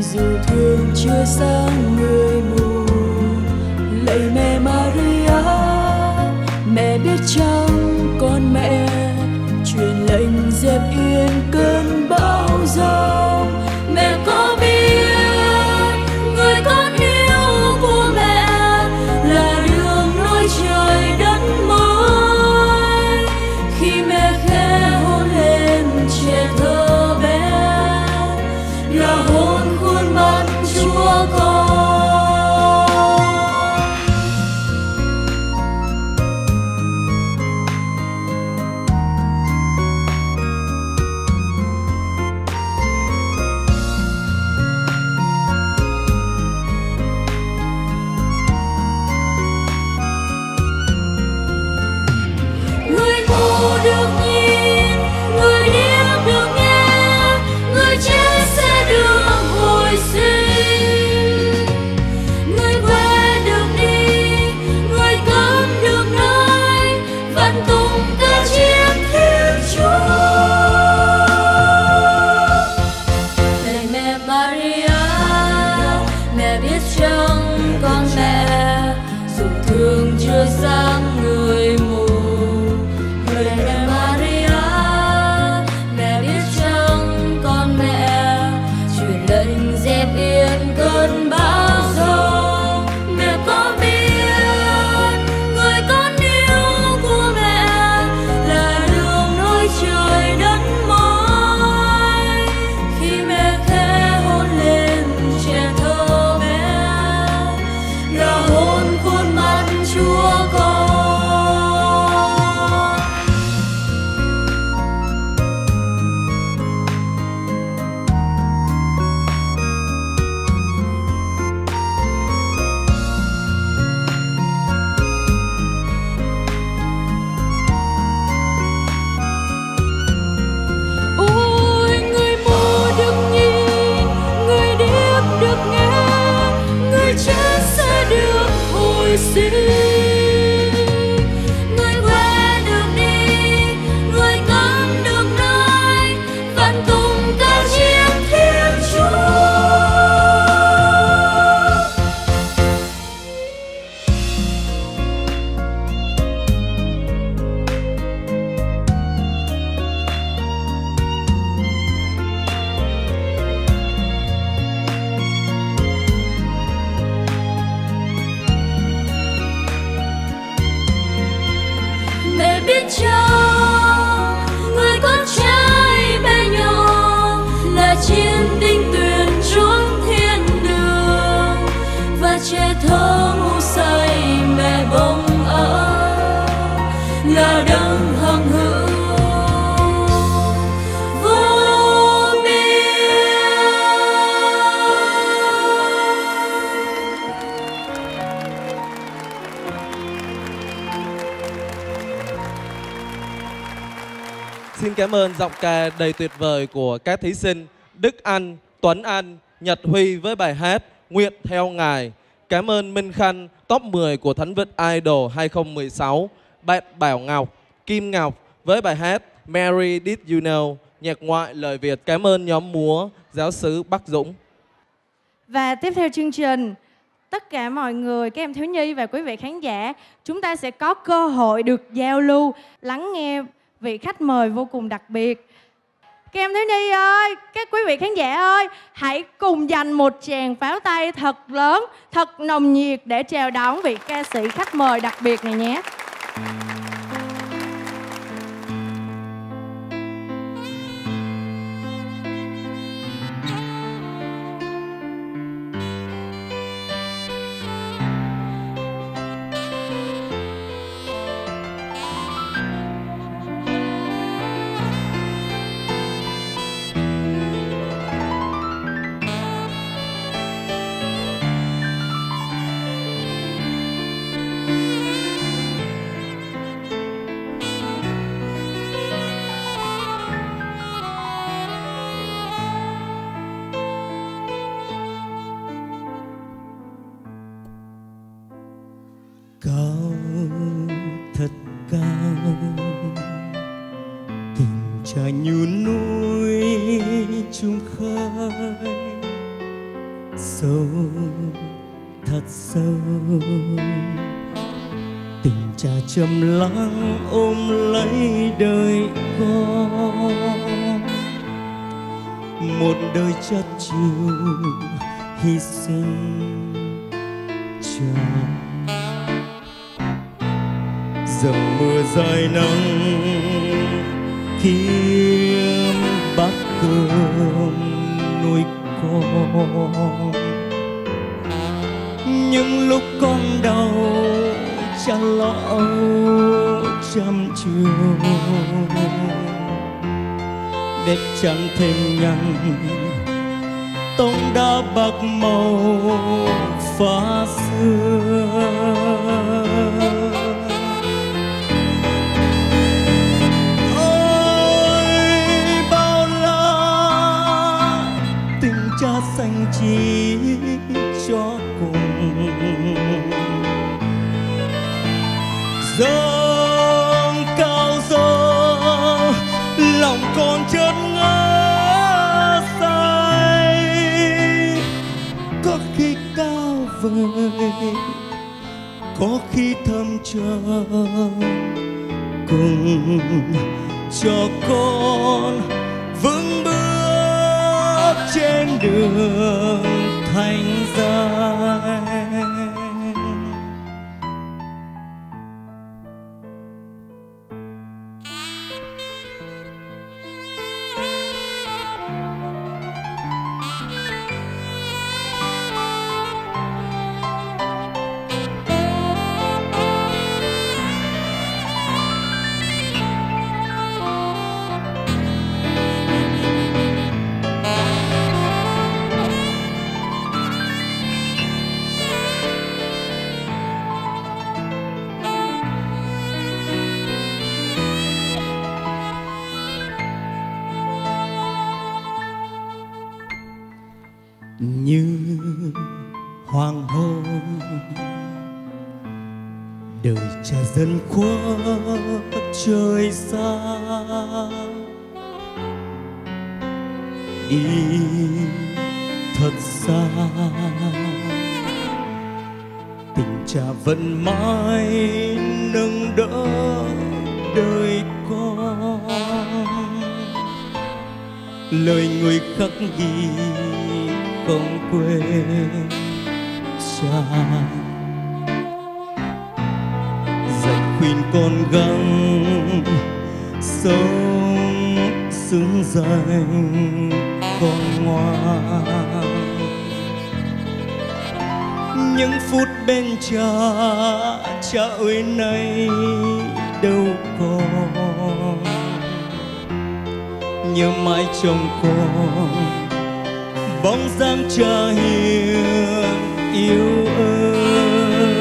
dù thương chưa sang người mù. Lạy mẹ Maria, mẹ biết chăng con mẹ truyền lệnh dẹp yên cơn bão giông. Mẹ có biết người con yêu của mẹ là đường nối trời đất mới. Khi mẹ khẽ hôn lên trẻ thơ bé là hôn khuôn mặt Chúa con. Xin cảm ơn giọng ca đầy tuyệt vời của các thí sinh Đức Anh, Tuấn Anh, Nhật Huy với bài hát Nguyện Theo Ngài. Cảm ơn Minh Khanh, top 10 của Thánh Vịnh Idol 2016. Bạn Bảo Ngọc, Kim Ngọc với bài hát Mary Did You Know, nhạc ngoại lời Việt. Cảm ơn nhóm múa giáo sứ Bắc Dũng. Và tiếp theo chương trình, tất cả mọi người, các em thiếu nhi và quý vị khán giả, chúng ta sẽ có cơ hội được giao lưu, lắng nghe vị khách mời vô cùng đặc biệt. Các em thiếu nhi ơi, các quý vị khán giả ơi, hãy cùng dành một tràng pháo tay thật lớn, thật nồng nhiệt để chào đón vị ca sĩ khách mời đặc biệt này nhé. Cao thật cao, tình trà nhún núi chung khơi, sâu, thật sâu. Tình cha trầm lắng ôm lấy đời con, một đời chất chiều hy sinh cho. Dầm mưa dài nắng kiếm bát cơm nuôi con, những lúc con đau cha lo âu chăm chiều, để chẳng thêm nhăn tông đã bạc màu phá xưa. Cha dành chỉ cho cùng, dâng cao dâng lòng con chợt ngỡ say. Có khi cao vời, có khi thầm trầm, cùng cho con vững bước trên đường thành dài. Như hoàng hôn đời cha dần khuất trời xa, đi thật xa. Tình cha vẫn mãi nâng đỡ đời con, lời người khắc ghi không quên cha. Dạy khuyên con gắng sống xứng danh con ngoan. Những phút bên cha, cha ơi nay đâu còn. Nhớ mãi trong con bóng dáng cha hiền yêu ơi.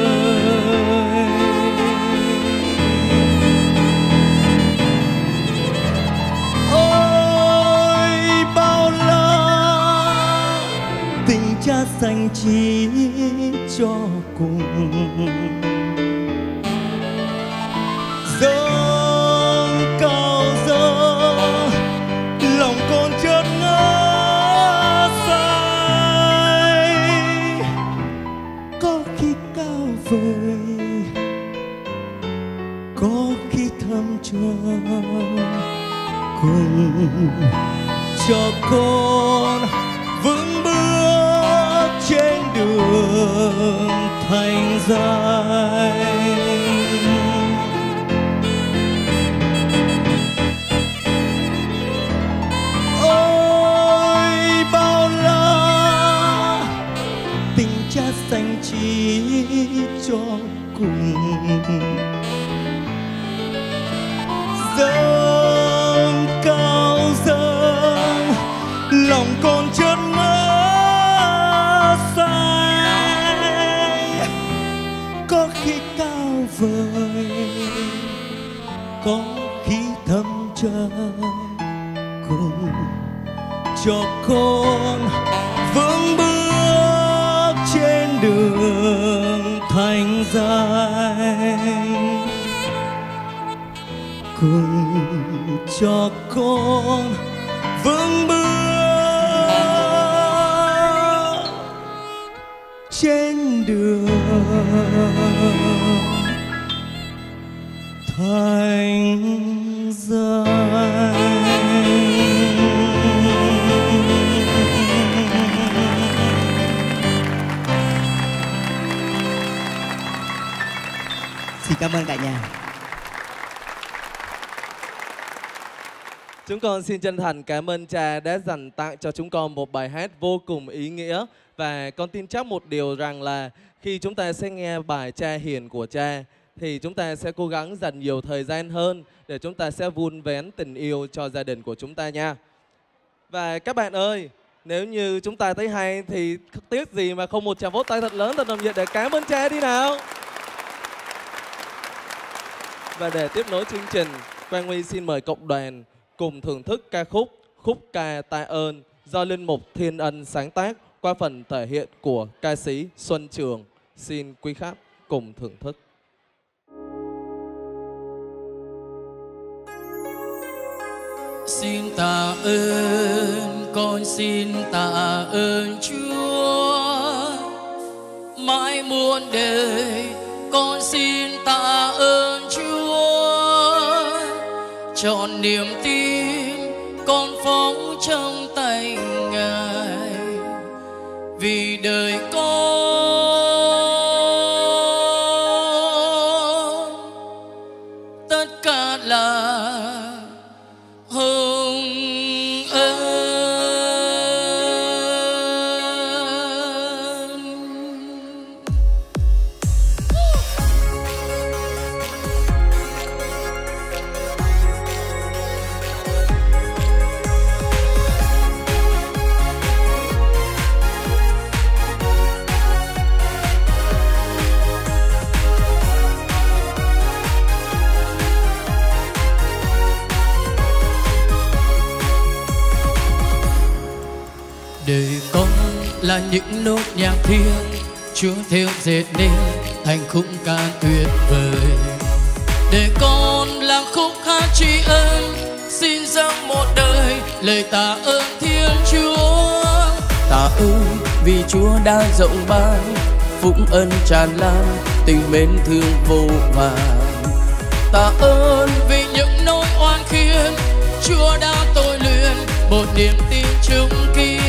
Ôi bao la tình cha dành chỉ cho cùng, dâng cao dâng lòng con chợt ngỡ say. Có khi cao vời, có khi thầm trầm, cùng cho con vững bước trên đường thành dài. Ôi bao la tình cha dành chỉ cho cùng, dâng cao dâng lòng con chợt ngỡ say. Có khi cao vời, có khi thầm trầm, cùng cho con vững bước trên đường thành dài. Cùng cho con vững bước trên đường thành dài. Xin cảm ơn cả nhà. Chúng con xin chân thành cảm ơn cha đã dành tặng cho chúng con một bài hát vô cùng ý nghĩa. Và con tin chắc một điều rằng là khi chúng ta sẽ nghe bài Cha Hiền của cha thì chúng ta sẽ cố gắng dành nhiều thời gian hơn để chúng ta sẽ vun vén tình yêu cho gia đình của chúng ta nha. Và các bạn ơi, nếu như chúng ta thấy hay thì tiếc gì mà không một tràng vỗ tay thật lớn, thật nồng nhiệt để cảm ơn cha đi nào. Và để tiếp nối chương trình, Quang Huy xin mời cộng đoàn cùng thưởng thức ca khúc Khúc Ca Tạ Ơn do Linh mục Thiên Ân sáng tác qua phần thể hiện của ca sĩ Xuân Trường. Xin quý khách cùng thưởng thức. Xin tạ ơn, con xin tạ ơn Chúa. Mãi muôn đời con xin tạ ơn Chúa. Trọn niềm tin con phóng trong tay Ngài, vì đời con tất cả là hồng ân. Đời con là những nốt nhạc thiêng Chúa theo dệt nên thành khúc ca tuyệt vời. Đời con là khúc hát tri ân, xin dâng một đời lời tạ ơn Thiên Chúa. Tạ ơn vì Chúa đã rộng ban, phúc ân tràn lan, tình mến thương vô vàn. Tạ ơn vì những nỗi oan khiên Chúa đã tôi luyện một niềm tin chung kiên.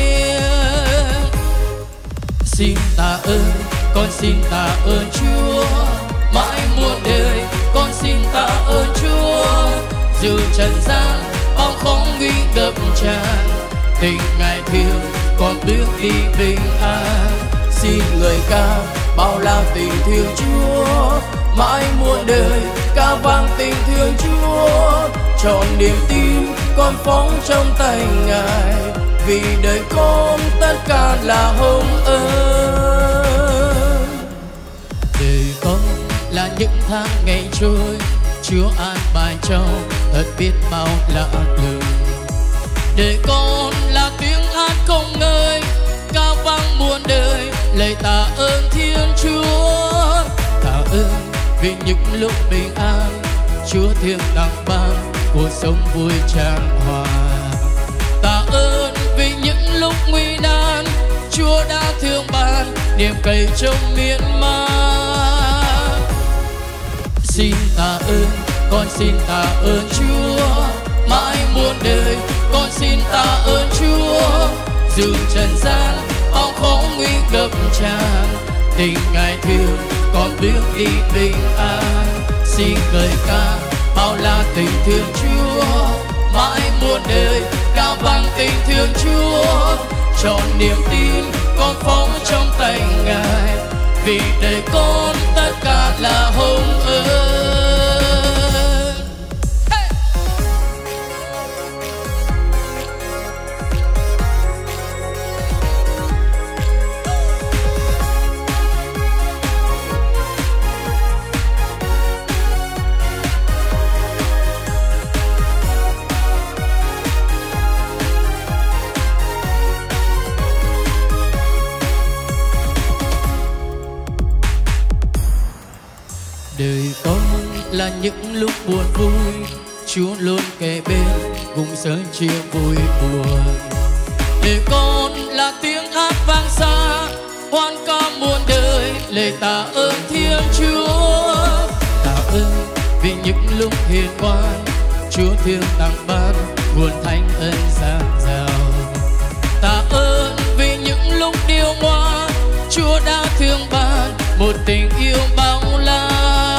Xin tạ ơn, con xin tạ ơn Chúa. Mãi muôn đời con xin tạ ơn Chúa. Dù trần gian bao khó nguy ngập tràn, tình Ngài thương con bước đi bình an. Xin người ca bao la tình thương Chúa. Mãi muôn đời ca vang tình thương Chúa. Trọn niềm tin con phóng trong tay Ngài, vì đời con tất cả là hồng ân. Đời con là những tháng ngày trôi, Chúa an bài cho thật biết bao lạ lùng. Đời con là tiếng hát không ngơi, ca vang muôn đời lời tạ ơn Thiên Chúa. Tạ ơn vì những lúc bình an Chúa thiêng tặng ban cuộc sống vui tràn hòa. Tạ ơn vì những lúc nguy nan Chúa đã thương ban niềm cậy trong miên man. Xin tạ ơn, con xin tạ ơn Chúa. Mãi muôn đời con xin tạ ơn Chúa. Dù trần gian bao khó nguy ngập tràn, tình Ngài thương con bước đi bình an. Xin ngợi ca bao la tình thương Chúa. Mãi muôn đời ca vang tình thương Chúa. Trọn niềm tin con phóng trong tay Ngài, vì đời con tất cả là hồng ân. Đời con là những lúc buồn vui, Chúa luôn kề bên cùng sớm chia vui buồn. Đời con là tiếng hát vang xa, hoan ca muôn đời lời tạ ơn Thiên Chúa. Tạ ơn vì những lúc hiền oan Chúa thương tặng ban nguồn thánh ân dạt dào. Tạ ơn vì những lúc điêu ngoa Chúa đã thương ban một tình yêu bao la.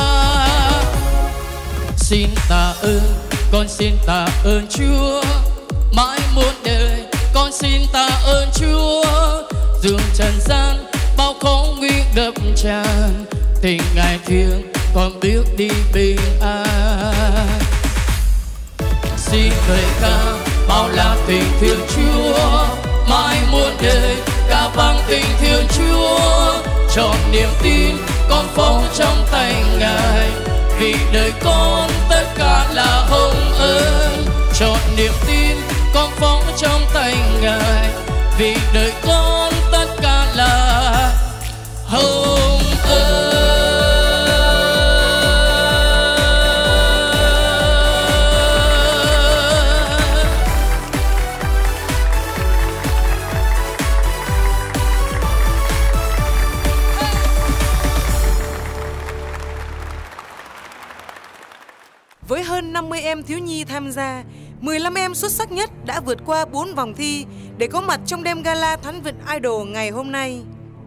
Xin tạ ơn, con xin tạ ơn Chúa mãi muôn đời. Con xin tạ ơn Chúa dù trần gian bao khó nguy ngập tràn, tình Ngài thiêng con biết đi bình an. Xin lời ca bao la tình thương Chúa mãi muôn đời, ca vang tình thương Chúa. Trọn niềm tin con phó trong tay Ngài, vì đời con tất cả là hồng ân. Trọn niềm tin con phó trong tay Ngài, vì đời con tất cả là hồng ân. Với hơn 50 em thiếu nhi tham gia, 15 em xuất sắc nhất đã vượt qua 4 vòng thi để có mặt trong đêm gala Thánh Vịnh Idol ngày hôm nay.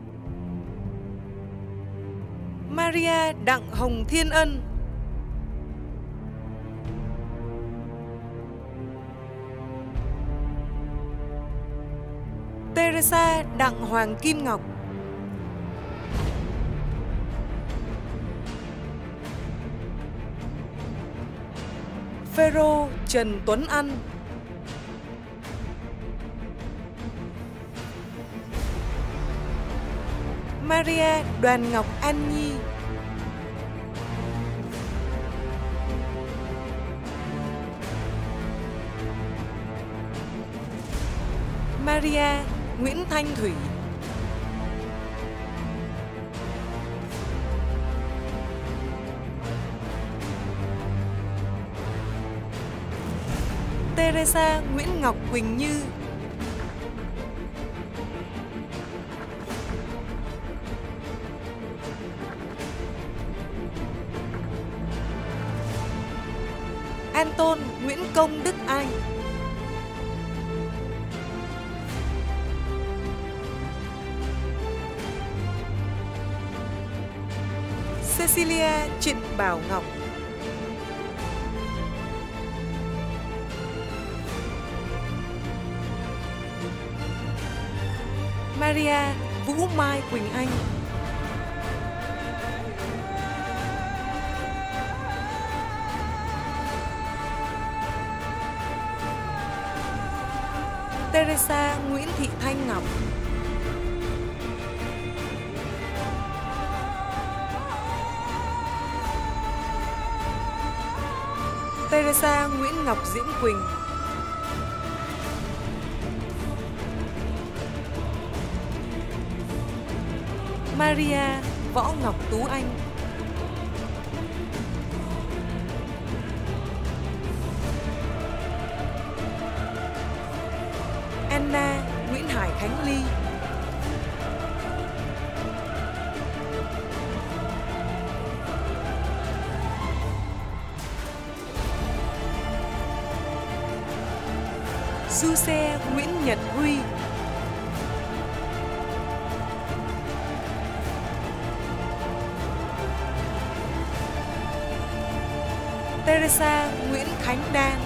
Maria Đặng Hồng Thiên Ân, Teresa Đặng Hoàng Kim Ngọc, Phêrô Trần Tuấn Anh, Maria Đoàn Ngọc An Nhi, Maria Nguyễn Thanh Thủy, Teresa Nguyễn Ngọc Quỳnh Như, Anton Nguyễn Công Đức Anh, Cecilia Trịnh Bảo Ngọc, Maria Vũ Mai Quỳnh Anh, Teresa Nguyễn Thị Thanh Ngọc, Teresa Nguyễn Ngọc Diễm Quỳnh, Maria Võ Ngọc Tú Anh, Anna Nguyễn Hải Khánh Ly, Du Xe Nguyễn Nhật Huy, Teresa Nguyễn Khánh Đan,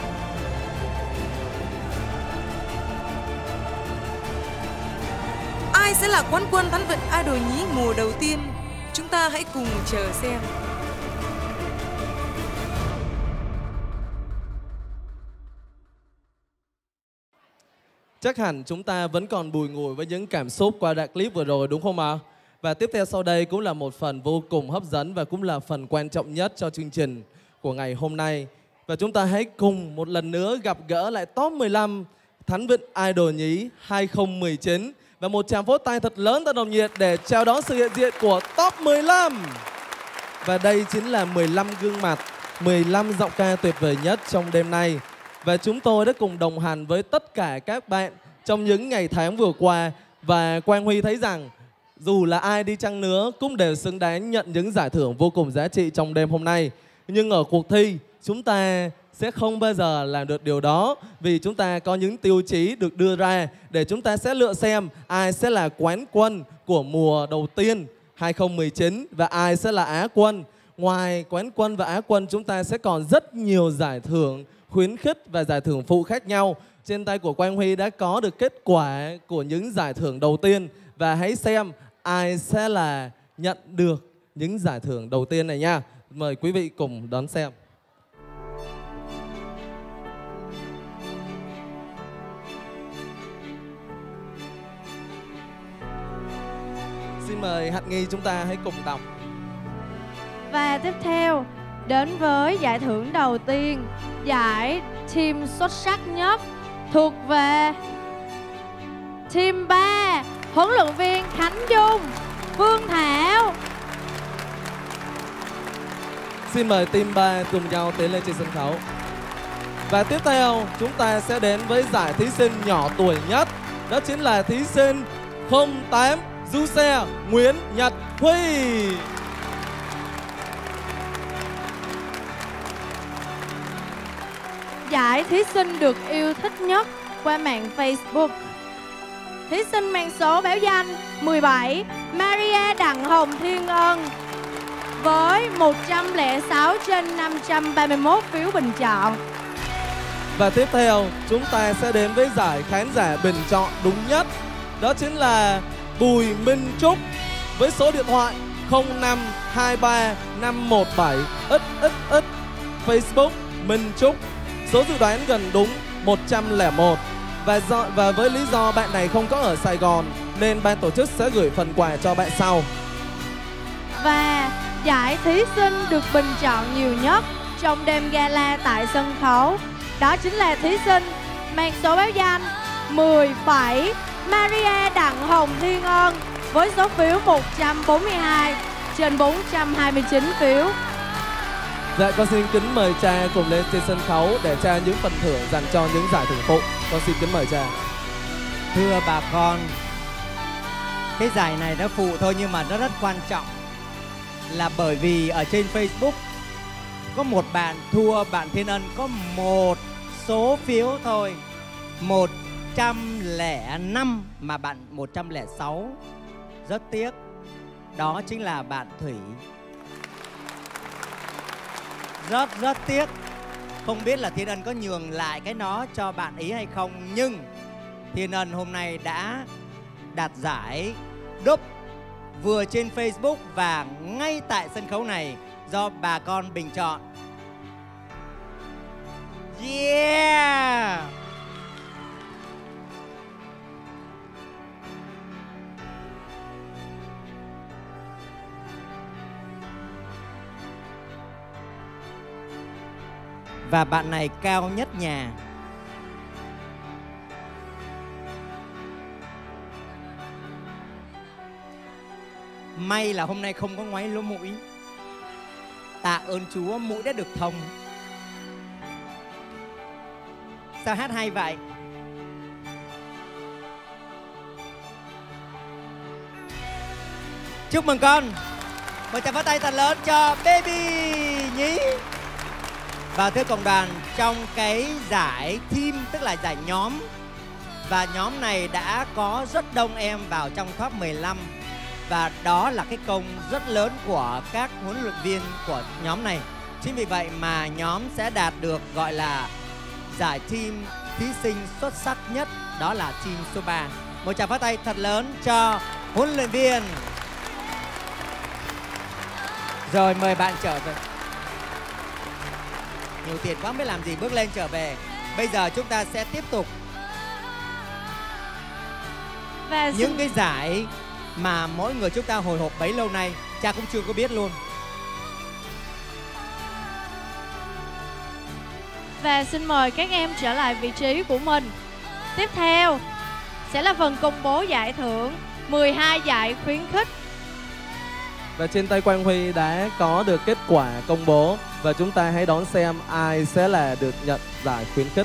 ai sẽ là quán quân Thánh Vịnh Idol nhí mùa đầu tiên? Chúng ta hãy cùng chờ xem. Chắc hẳn chúng ta vẫn còn bùi ngùi với những cảm xúc qua đoạn clip vừa rồi đúng không ạ? Và tiếp theo sau đây cũng là một phần vô cùng hấp dẫn và cũng là phần quan trọng nhất cho chương trình của ngày hôm nay. Và chúng ta hãy cùng một lần nữa gặp gỡ lại top 15 Thánh Vịnh Idol nhí 2019. Và một tràng vỗ tay thật lớn thật nồng nhiệt để chào đón sự hiện diện của top 15. Và đây chính là 15 gương mặt, 15 giọng ca tuyệt vời nhất trong đêm nay. Và chúng tôi đã cùng đồng hành với tất cả các bạn trong những ngày tháng vừa qua. Và Quang Huy thấy rằng dù là ai đi chăng nữa cũng đều xứng đáng nhận những giải thưởng vô cùng giá trị trong đêm hôm nay. Nhưng ở cuộc thi, chúng ta sẽ không bao giờ làm được điều đó, vì chúng ta có những tiêu chí được đưa ra để chúng ta sẽ lựa xem ai sẽ là quán quân của mùa đầu tiên 2019 và ai sẽ là Á quân. Ngoài quán quân và Á quân, chúng ta sẽ còn rất nhiều giải thưởng khuyến khích và giải thưởng phụ khác nhau. Trên tay của Quang Huy đã có được kết quả của những giải thưởng đầu tiên, và hãy xem ai sẽ là nhận được những giải thưởng đầu tiên này nha. Mời quý vị cùng đón xem. Xin mời Hạnh Nghi, chúng ta hãy cùng đọc. Và tiếp theo, đến với giải thưởng đầu tiên, giải team xuất sắc nhất thuộc về team 3, huấn luyện viên Khánh Dung, Phương Thảo. Xin mời team 3 cùng nhau tiến lên trên sân khấu. Và tiếp theo, chúng ta sẽ đến với giải thí sinh nhỏ tuổi nhất. Đó chính là thí sinh 08 Du Xe Nguyễn Nhật Huy. Giải thí sinh được yêu thích nhất qua mạng Facebook. Thí sinh mang số báo danh 17 Maria Đặng Hồng Thiên Ân với 106 trên 531 phiếu bình chọn. Và tiếp theo, chúng ta sẽ đến với giải khán giả bình chọn đúng nhất. Đó chính là Bùi Minh Trúc với số điện thoại 0523517517. Facebook Minh Trúc. Số dự đoán gần đúng 101. Và với lý do bạn này không có ở Sài Gòn nên ban tổ chức sẽ gửi phần quà cho bạn sau. Và giải thí sinh được bình chọn nhiều nhất trong đêm gala tại sân khấu, đó chính là thí sinh mang số báo danh 17 Maria Đặng Hồng Thiên Ân với số phiếu 142 trên 429 phiếu. Dạ, con xin kính mời cha cùng lên trên sân khấu để trao những phần thưởng dành cho những giải thưởng phụ. Con xin kính mời cha. Thưa bà con, cái giải này nó phụ thôi nhưng mà nó rất quan trọng, là bởi vì ở trên Facebook có một bạn thua bạn Thiên Ân có một số phiếu thôi, 105 mà bạn 106. Rất tiếc. Đó chính là bạn Thủy. Rất tiếc. Không biết là Thiên Ân có nhường lại cái nó cho bạn ý hay không, nhưng Thiên Ân hôm nay đã đạt giải đúp vừa trên Facebook và ngay tại sân khấu này do bà con bình chọn. Yeah! Và bạn này cao nhất nhà. May là hôm nay không có ngoáy lỗ mũi. Tạ ơn Chúa, mũi đã được thông. Sao hát hay vậy? Chúc mừng con. Một tràng pháo tay thật lớn cho baby nhí. Và thưa cộng đoàn, trong cái giải team, tức là giải nhóm, và nhóm này đã có rất đông em vào trong top 15. Và đó là cái công rất lớn của các huấn luyện viên của nhóm này. Chính vì vậy mà nhóm sẽ đạt được gọi là giải team thí sinh xuất sắc nhất, đó là team số 3. Một tràng pháo tay thật lớn cho huấn luyện viên. Rồi mời bạn trở về. Nhiều tiền quá mới làm gì, bước lên trở về. Bây giờ chúng ta sẽ tiếp tục Và những cái giải mà mỗi người chúng ta hồi hộp bấy lâu nay, cha cũng chưa có biết luôn. Và xin mời các em trở lại vị trí của mình. Tiếp theo sẽ là phần công bố giải thưởng 12 giải khuyến khích. Và trên tay Quang Huy đã có được kết quả công bố. Và chúng ta hãy đón xem ai sẽ là được nhận giải khuyến khích.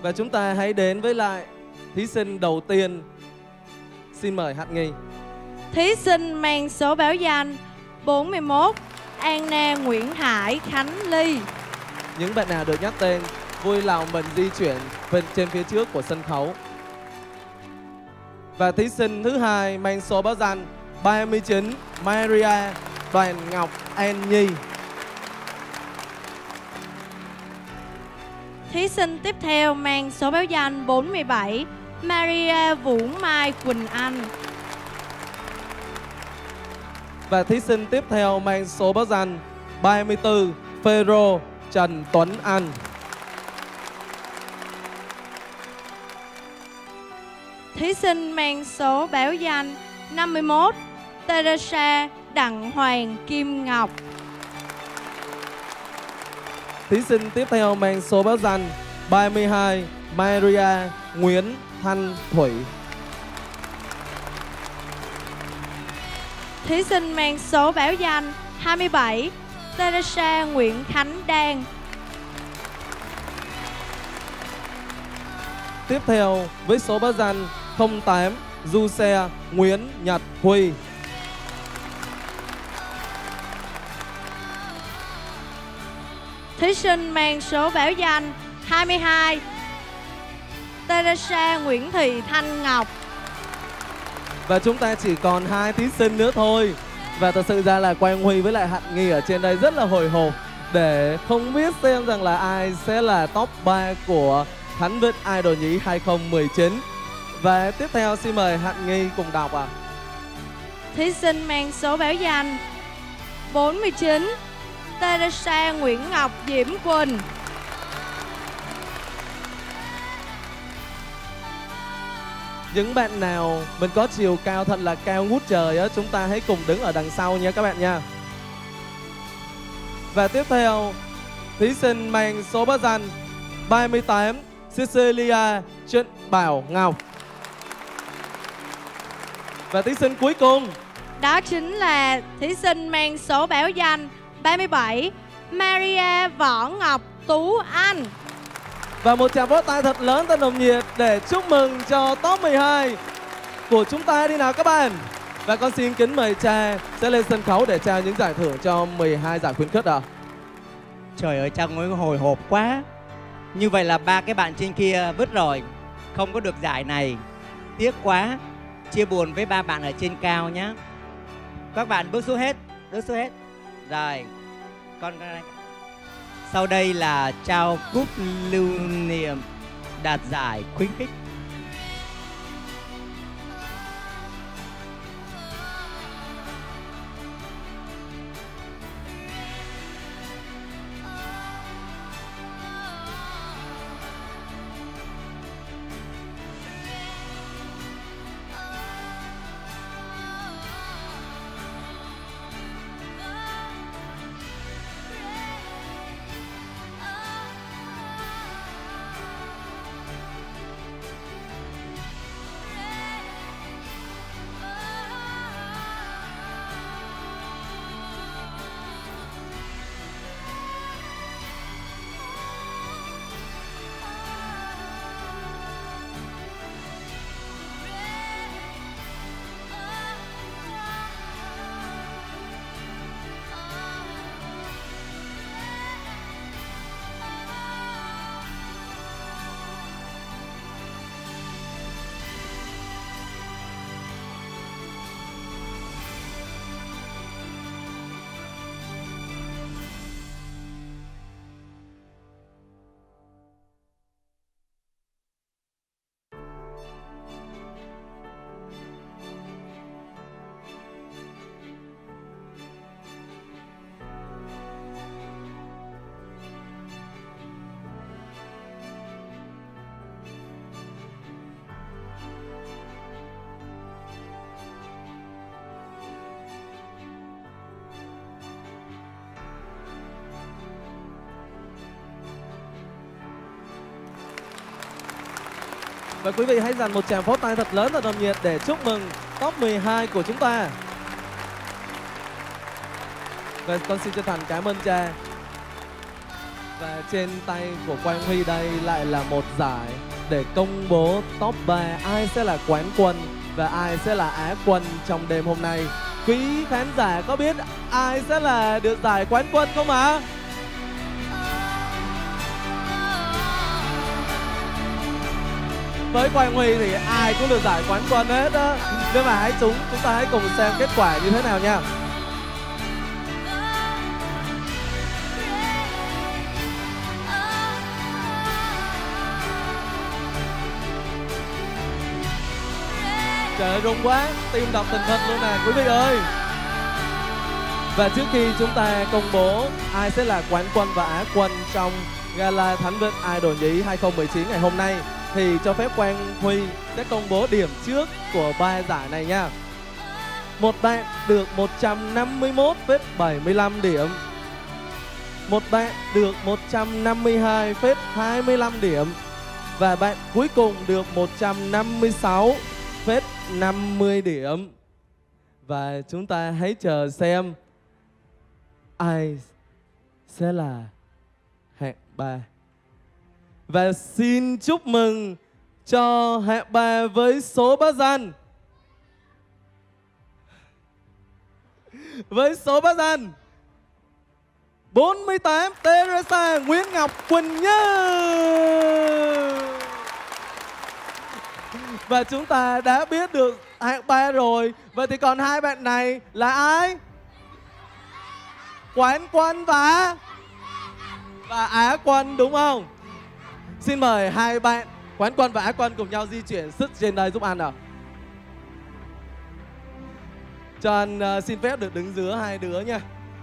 Và chúng ta hãy đến với lại thí sinh đầu tiên. Xin mời Hạnh Nghi. Thí sinh mang số báo danh 41 Anna Nguyễn Hải Khánh Ly. Những bạn nào được nhắc tên vui lòng mình di chuyển bên trên phía trước của sân khấu. Và thí sinh thứ hai mang số báo danh 39 Maria Đoàn Ngọc An Nhi. Thí sinh tiếp theo mang số báo danh 47 Maria Vũ Mai Quỳnh Anh. Và thí sinh tiếp theo mang số báo danh 34 Phêrô Trần Tuấn Anh. Thí sinh mang số báo danh 51 Teresa Đặng Hoàng Kim Ngọc. Thí sinh tiếp theo mang số báo danh 32 Maria Nguyễn Thanh Thủy. Thí sinh mang số báo danh 27 Teresa Nguyễn Khánh Đan. Tiếp theo với số báo danh 08 Du Xe Nguyễn Nhật Huy. Thí sinh mang số báo danh 22 Teresa Nguyễn Thị Thanh Ngọc. Và chúng ta chỉ còn 2 thí sinh nữa thôi. Và thật sự ra là Quang Huy với lại Hạnh Nghi ở trên đây rất là hồi hộp để không biết xem rằng là ai sẽ là top 3 của Thánh Vinh Idol nhí 2019. Và tiếp theo xin mời Hạnh Nghi cùng đọc ạ. Thí sinh mang số báo danh 49 Teresa Nguyễn Ngọc Diễm Quỳnh. Những bạn nào mình có chiều cao thật là cao ngút trời á, chúng ta hãy cùng đứng ở đằng sau nha các bạn nha. Và tiếp theo, thí sinh mang số báo danh 38 Cecilia Trịnh Bảo Ngọc. Và thí sinh cuối cùng, đó chính là thí sinh mang số báo danh 37 Maria Võ Ngọc Tú Anh. Và một tràng vỗ tay thật lớn thật nồng nhiệt để chúc mừng cho top 12 của chúng ta đi nào các bạn. Và con xin kính mời cha sẽ lên sân khấu để trao những giải thưởng cho 12 giải khuyến khích ạ. Trời ơi, Trang mới hồi hộp quá. Như vậy là 3 cái bạn trên kia vứt rồi, không có được giải này. Tiếc quá. Chia buồn với 3 bạn ở trên cao nhé. Các bạn bước xuống hết, bước xuống hết. Rồi, con đây. Sau đây là trao cúp lưu niệm đạt giải khuyến khích. Và quý vị hãy dành một tràng pháo tay thật lớn và nồng nhiệt để chúc mừng top 12 của chúng ta. Và con xin chân thành cảm ơn cha. Và trên tay của Quang Huy đây lại là một giải để công bố top 3 ai sẽ là quán quân và ai sẽ là á quân trong đêm hôm nay. Quý khán giả có biết ai sẽ là được giải quán quân không ạ? Với Quang Huy thì ai cũng được giải quán quân hết á. Nhưng mà chúng ta hãy cùng xem kết quả như thế nào nha. Trời ơi, rung quá, tim đập tình thịch luôn nè quý vị ơi. Và trước khi chúng ta công bố ai sẽ là quán quân và á quân trong Gala Thánh Vinh Idol nhí 2019 ngày hôm nay, thì cho phép Quang Huy sẽ công bố điểm trước của 3 giải này nha. Một bạn được 151,75 điểm. Một bạn được 152,25 điểm. Và bạn cuối cùng được 156,50 điểm. Và chúng ta hãy chờ xem ai sẽ là hạng 3. Và xin chúc mừng cho hạng 3 với số báo danh. Với số báo danh 48 Teresa Nguyễn Ngọc Quỳnh Như. Và chúng ta đã biết được hạng 3 rồi. Vậy thì còn hai bạn này là ai? Quán quân và á quân đúng không? Xin mời hai bạn quán quân và á quân cùng nhau di chuyển sức trên đây giúp An nào. Cho An xin phép được đứng giữa hai đứa nha.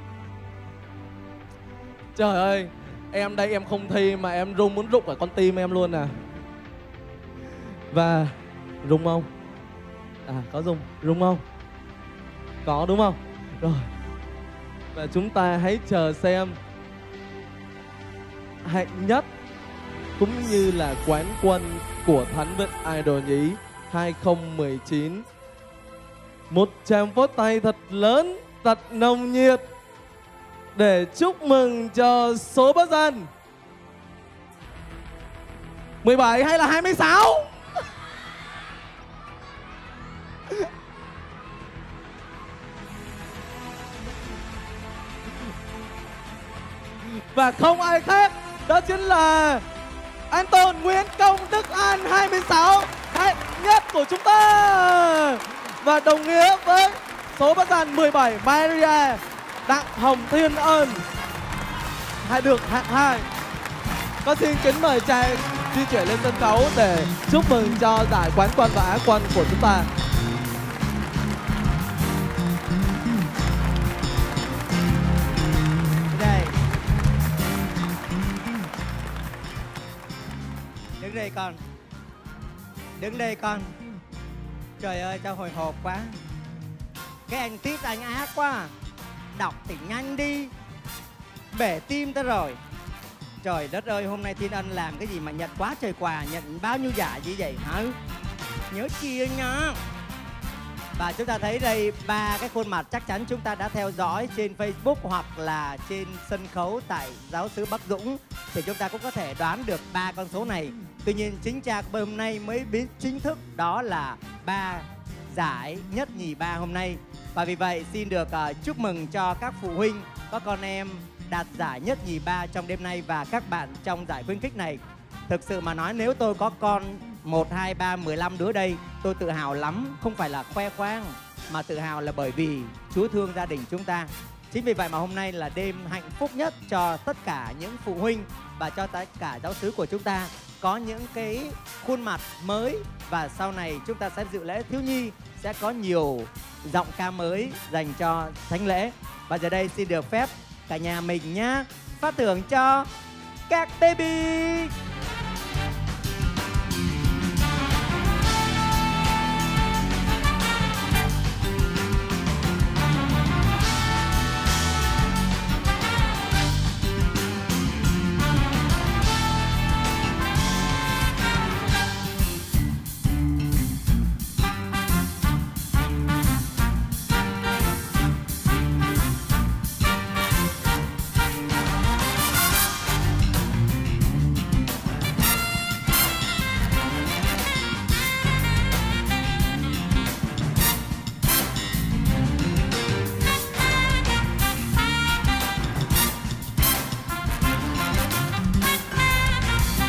Trời ơi, em đây em không thi mà em rung muốn rụng cả con tim em luôn nè. Và rung không? À có rung không? Có đúng không? Rồi. Và chúng ta hãy chờ xem hạng nhất cũng như là quán quân của Thánh Vinh Idol nhí 2019. Một tràng vỗ tay thật lớn, thật nồng nhiệt để chúc mừng cho số báo danh 17 hay là 26? Và không ai khác, đó chính là Anton Nguyễn Công Đức An 26, hạng nhất của chúng ta. Và đồng nghĩa với số báo danh 17 Maria Đặng Hồng Thiên Ân hãy được hạng 2. Con xin kính mời trai di chuyển lên sân khấu để chúc mừng cho giải quán quân và á quân của chúng ta. Đứng đây con. Đứng đây con. Trời ơi tao hồi hộp quá. Cái anh tít anh ác quá. Đọc thì nhanh đi. Bể tim tao rồi. Trời đất ơi, hôm nay Thiên Ân làm cái gì mà nhận quá trời quà. Nhận bao nhiêu giải như vậy hả? Nhớ chia nha. Và chúng ta thấy đây 3 cái khuôn mặt chắc chắn chúng ta đã theo dõi trên Facebook hoặc là trên sân khấu tại Giáo xứ Bắc Dũng. Thì chúng ta cũng có thể đoán được 3 con số này. Tuy nhiên chính cha của hôm nay mới biết chính thức đó là 3 giải nhất nhì ba hôm nay. Và vì vậy xin được chúc mừng cho các phụ huynh có con em đạt giải nhất nhì ba trong đêm nay và các bạn trong giải khuyến khích này. Thực sự mà nói nếu tôi có con 1, 2, 3, 15 đứa đây, tôi tự hào lắm. Không phải là khoe khoang mà tự hào là bởi vì Chúa thương gia đình chúng ta. Chính vì vậy mà hôm nay là đêm hạnh phúc nhất cho tất cả những phụ huynh và cho tất cả giáo xứ của chúng ta. Có những cái khuôn mặt mới và sau này chúng ta sẽ dự lễ thiếu nhi, sẽ có nhiều giọng ca mới dành cho thánh lễ. Và giờ đây xin được phép cả nhà mình nhá phát thưởng cho các baby.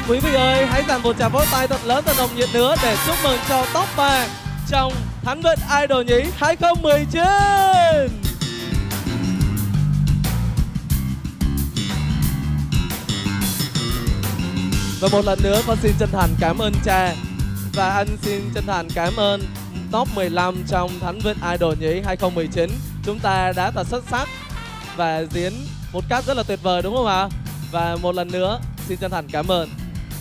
Quý vị ơi, hãy dành một tràng vỗ tay thật lớn, thật nồng nhiệt nữa để chúc mừng cho top 3 trong Thánh Vận Idol nhí 2019. Và một lần nữa con xin chân thành cảm ơn cha. Và anh xin chân thành cảm ơn top 15 trong Thánh Vận Idol nhí 2019. Chúng ta đã thật xuất sắc và diễn một cách rất là tuyệt vời đúng không ạ? Và một lần nữa xin chân thành cảm ơn.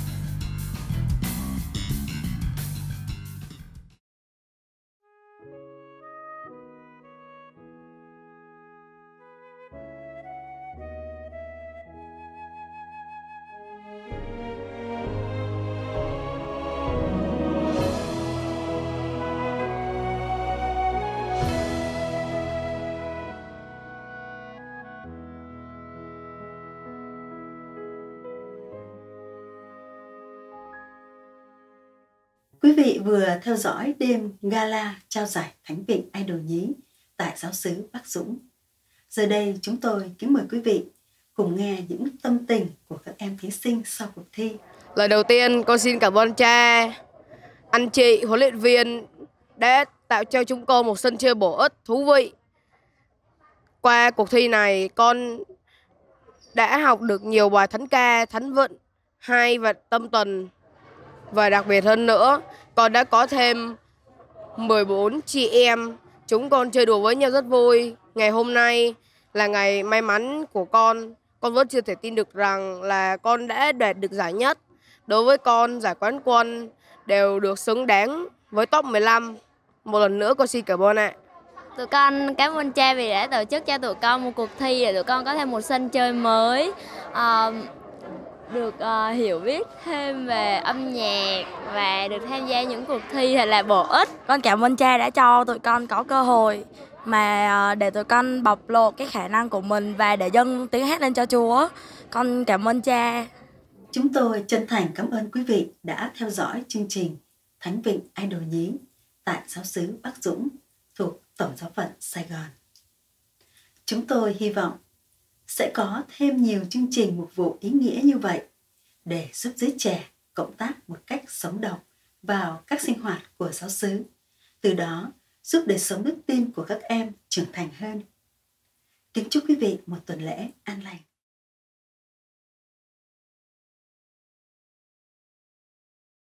Quý vị vừa theo dõi đêm gala trao giải Thánh Vịnh Idol nhí tại giáo xứ Bắc Dũng. Giờ đây chúng tôi kính mời quý vị cùng nghe những tâm tình của các em thí sinh sau cuộc thi. Lời đầu tiên con xin cảm ơn cha, anh chị, huấn luyện viên đã tạo cho chúng con một sân chơi bổ ích, thú vị. Qua cuộc thi này con đã học được nhiều bài thánh ca, thánh vận hay và tâm tuần. Và đặc biệt hơn nữa, con đã có thêm 14 chị em. Chúng con chơi đùa với nhau rất vui. Ngày hôm nay là ngày may mắn của con. Con vẫn chưa thể tin được rằng là con đã đoạt được giải nhất. Đối với con, giải quán quân đều được xứng đáng với top 15. Một lần nữa con xin cảm ơn ạ. Tụi con cảm ơn cha vì đã tổ chức cho tụi con một cuộc thi để tụi con có thêm một sân chơi mới, được hiểu biết thêm về âm nhạc và được tham gia những cuộc thi thật là bổ ích. Con cảm ơn cha đã cho tụi con có cơ hội mà để tụi con bộc lộ cái khả năng của mình và để dâng tiếng hát lên cho Chúa. Con cảm ơn cha. Chúng tôi chân thành cảm ơn quý vị đã theo dõi chương trình Thánh Vịnh Idol nhí tại giáo xứ Bắc Dũng thuộc Tổng giáo phận Sài Gòn. Chúng tôi hy vọng sẽ có thêm nhiều chương trình mục vụ ý nghĩa như vậy để giúp giới trẻ cộng tác một cách sống động vào các sinh hoạt của giáo xứ, từ đó giúp đời sống đức tin của các em trưởng thành hơn. Kính chúc quý vị một tuần lễ an lành.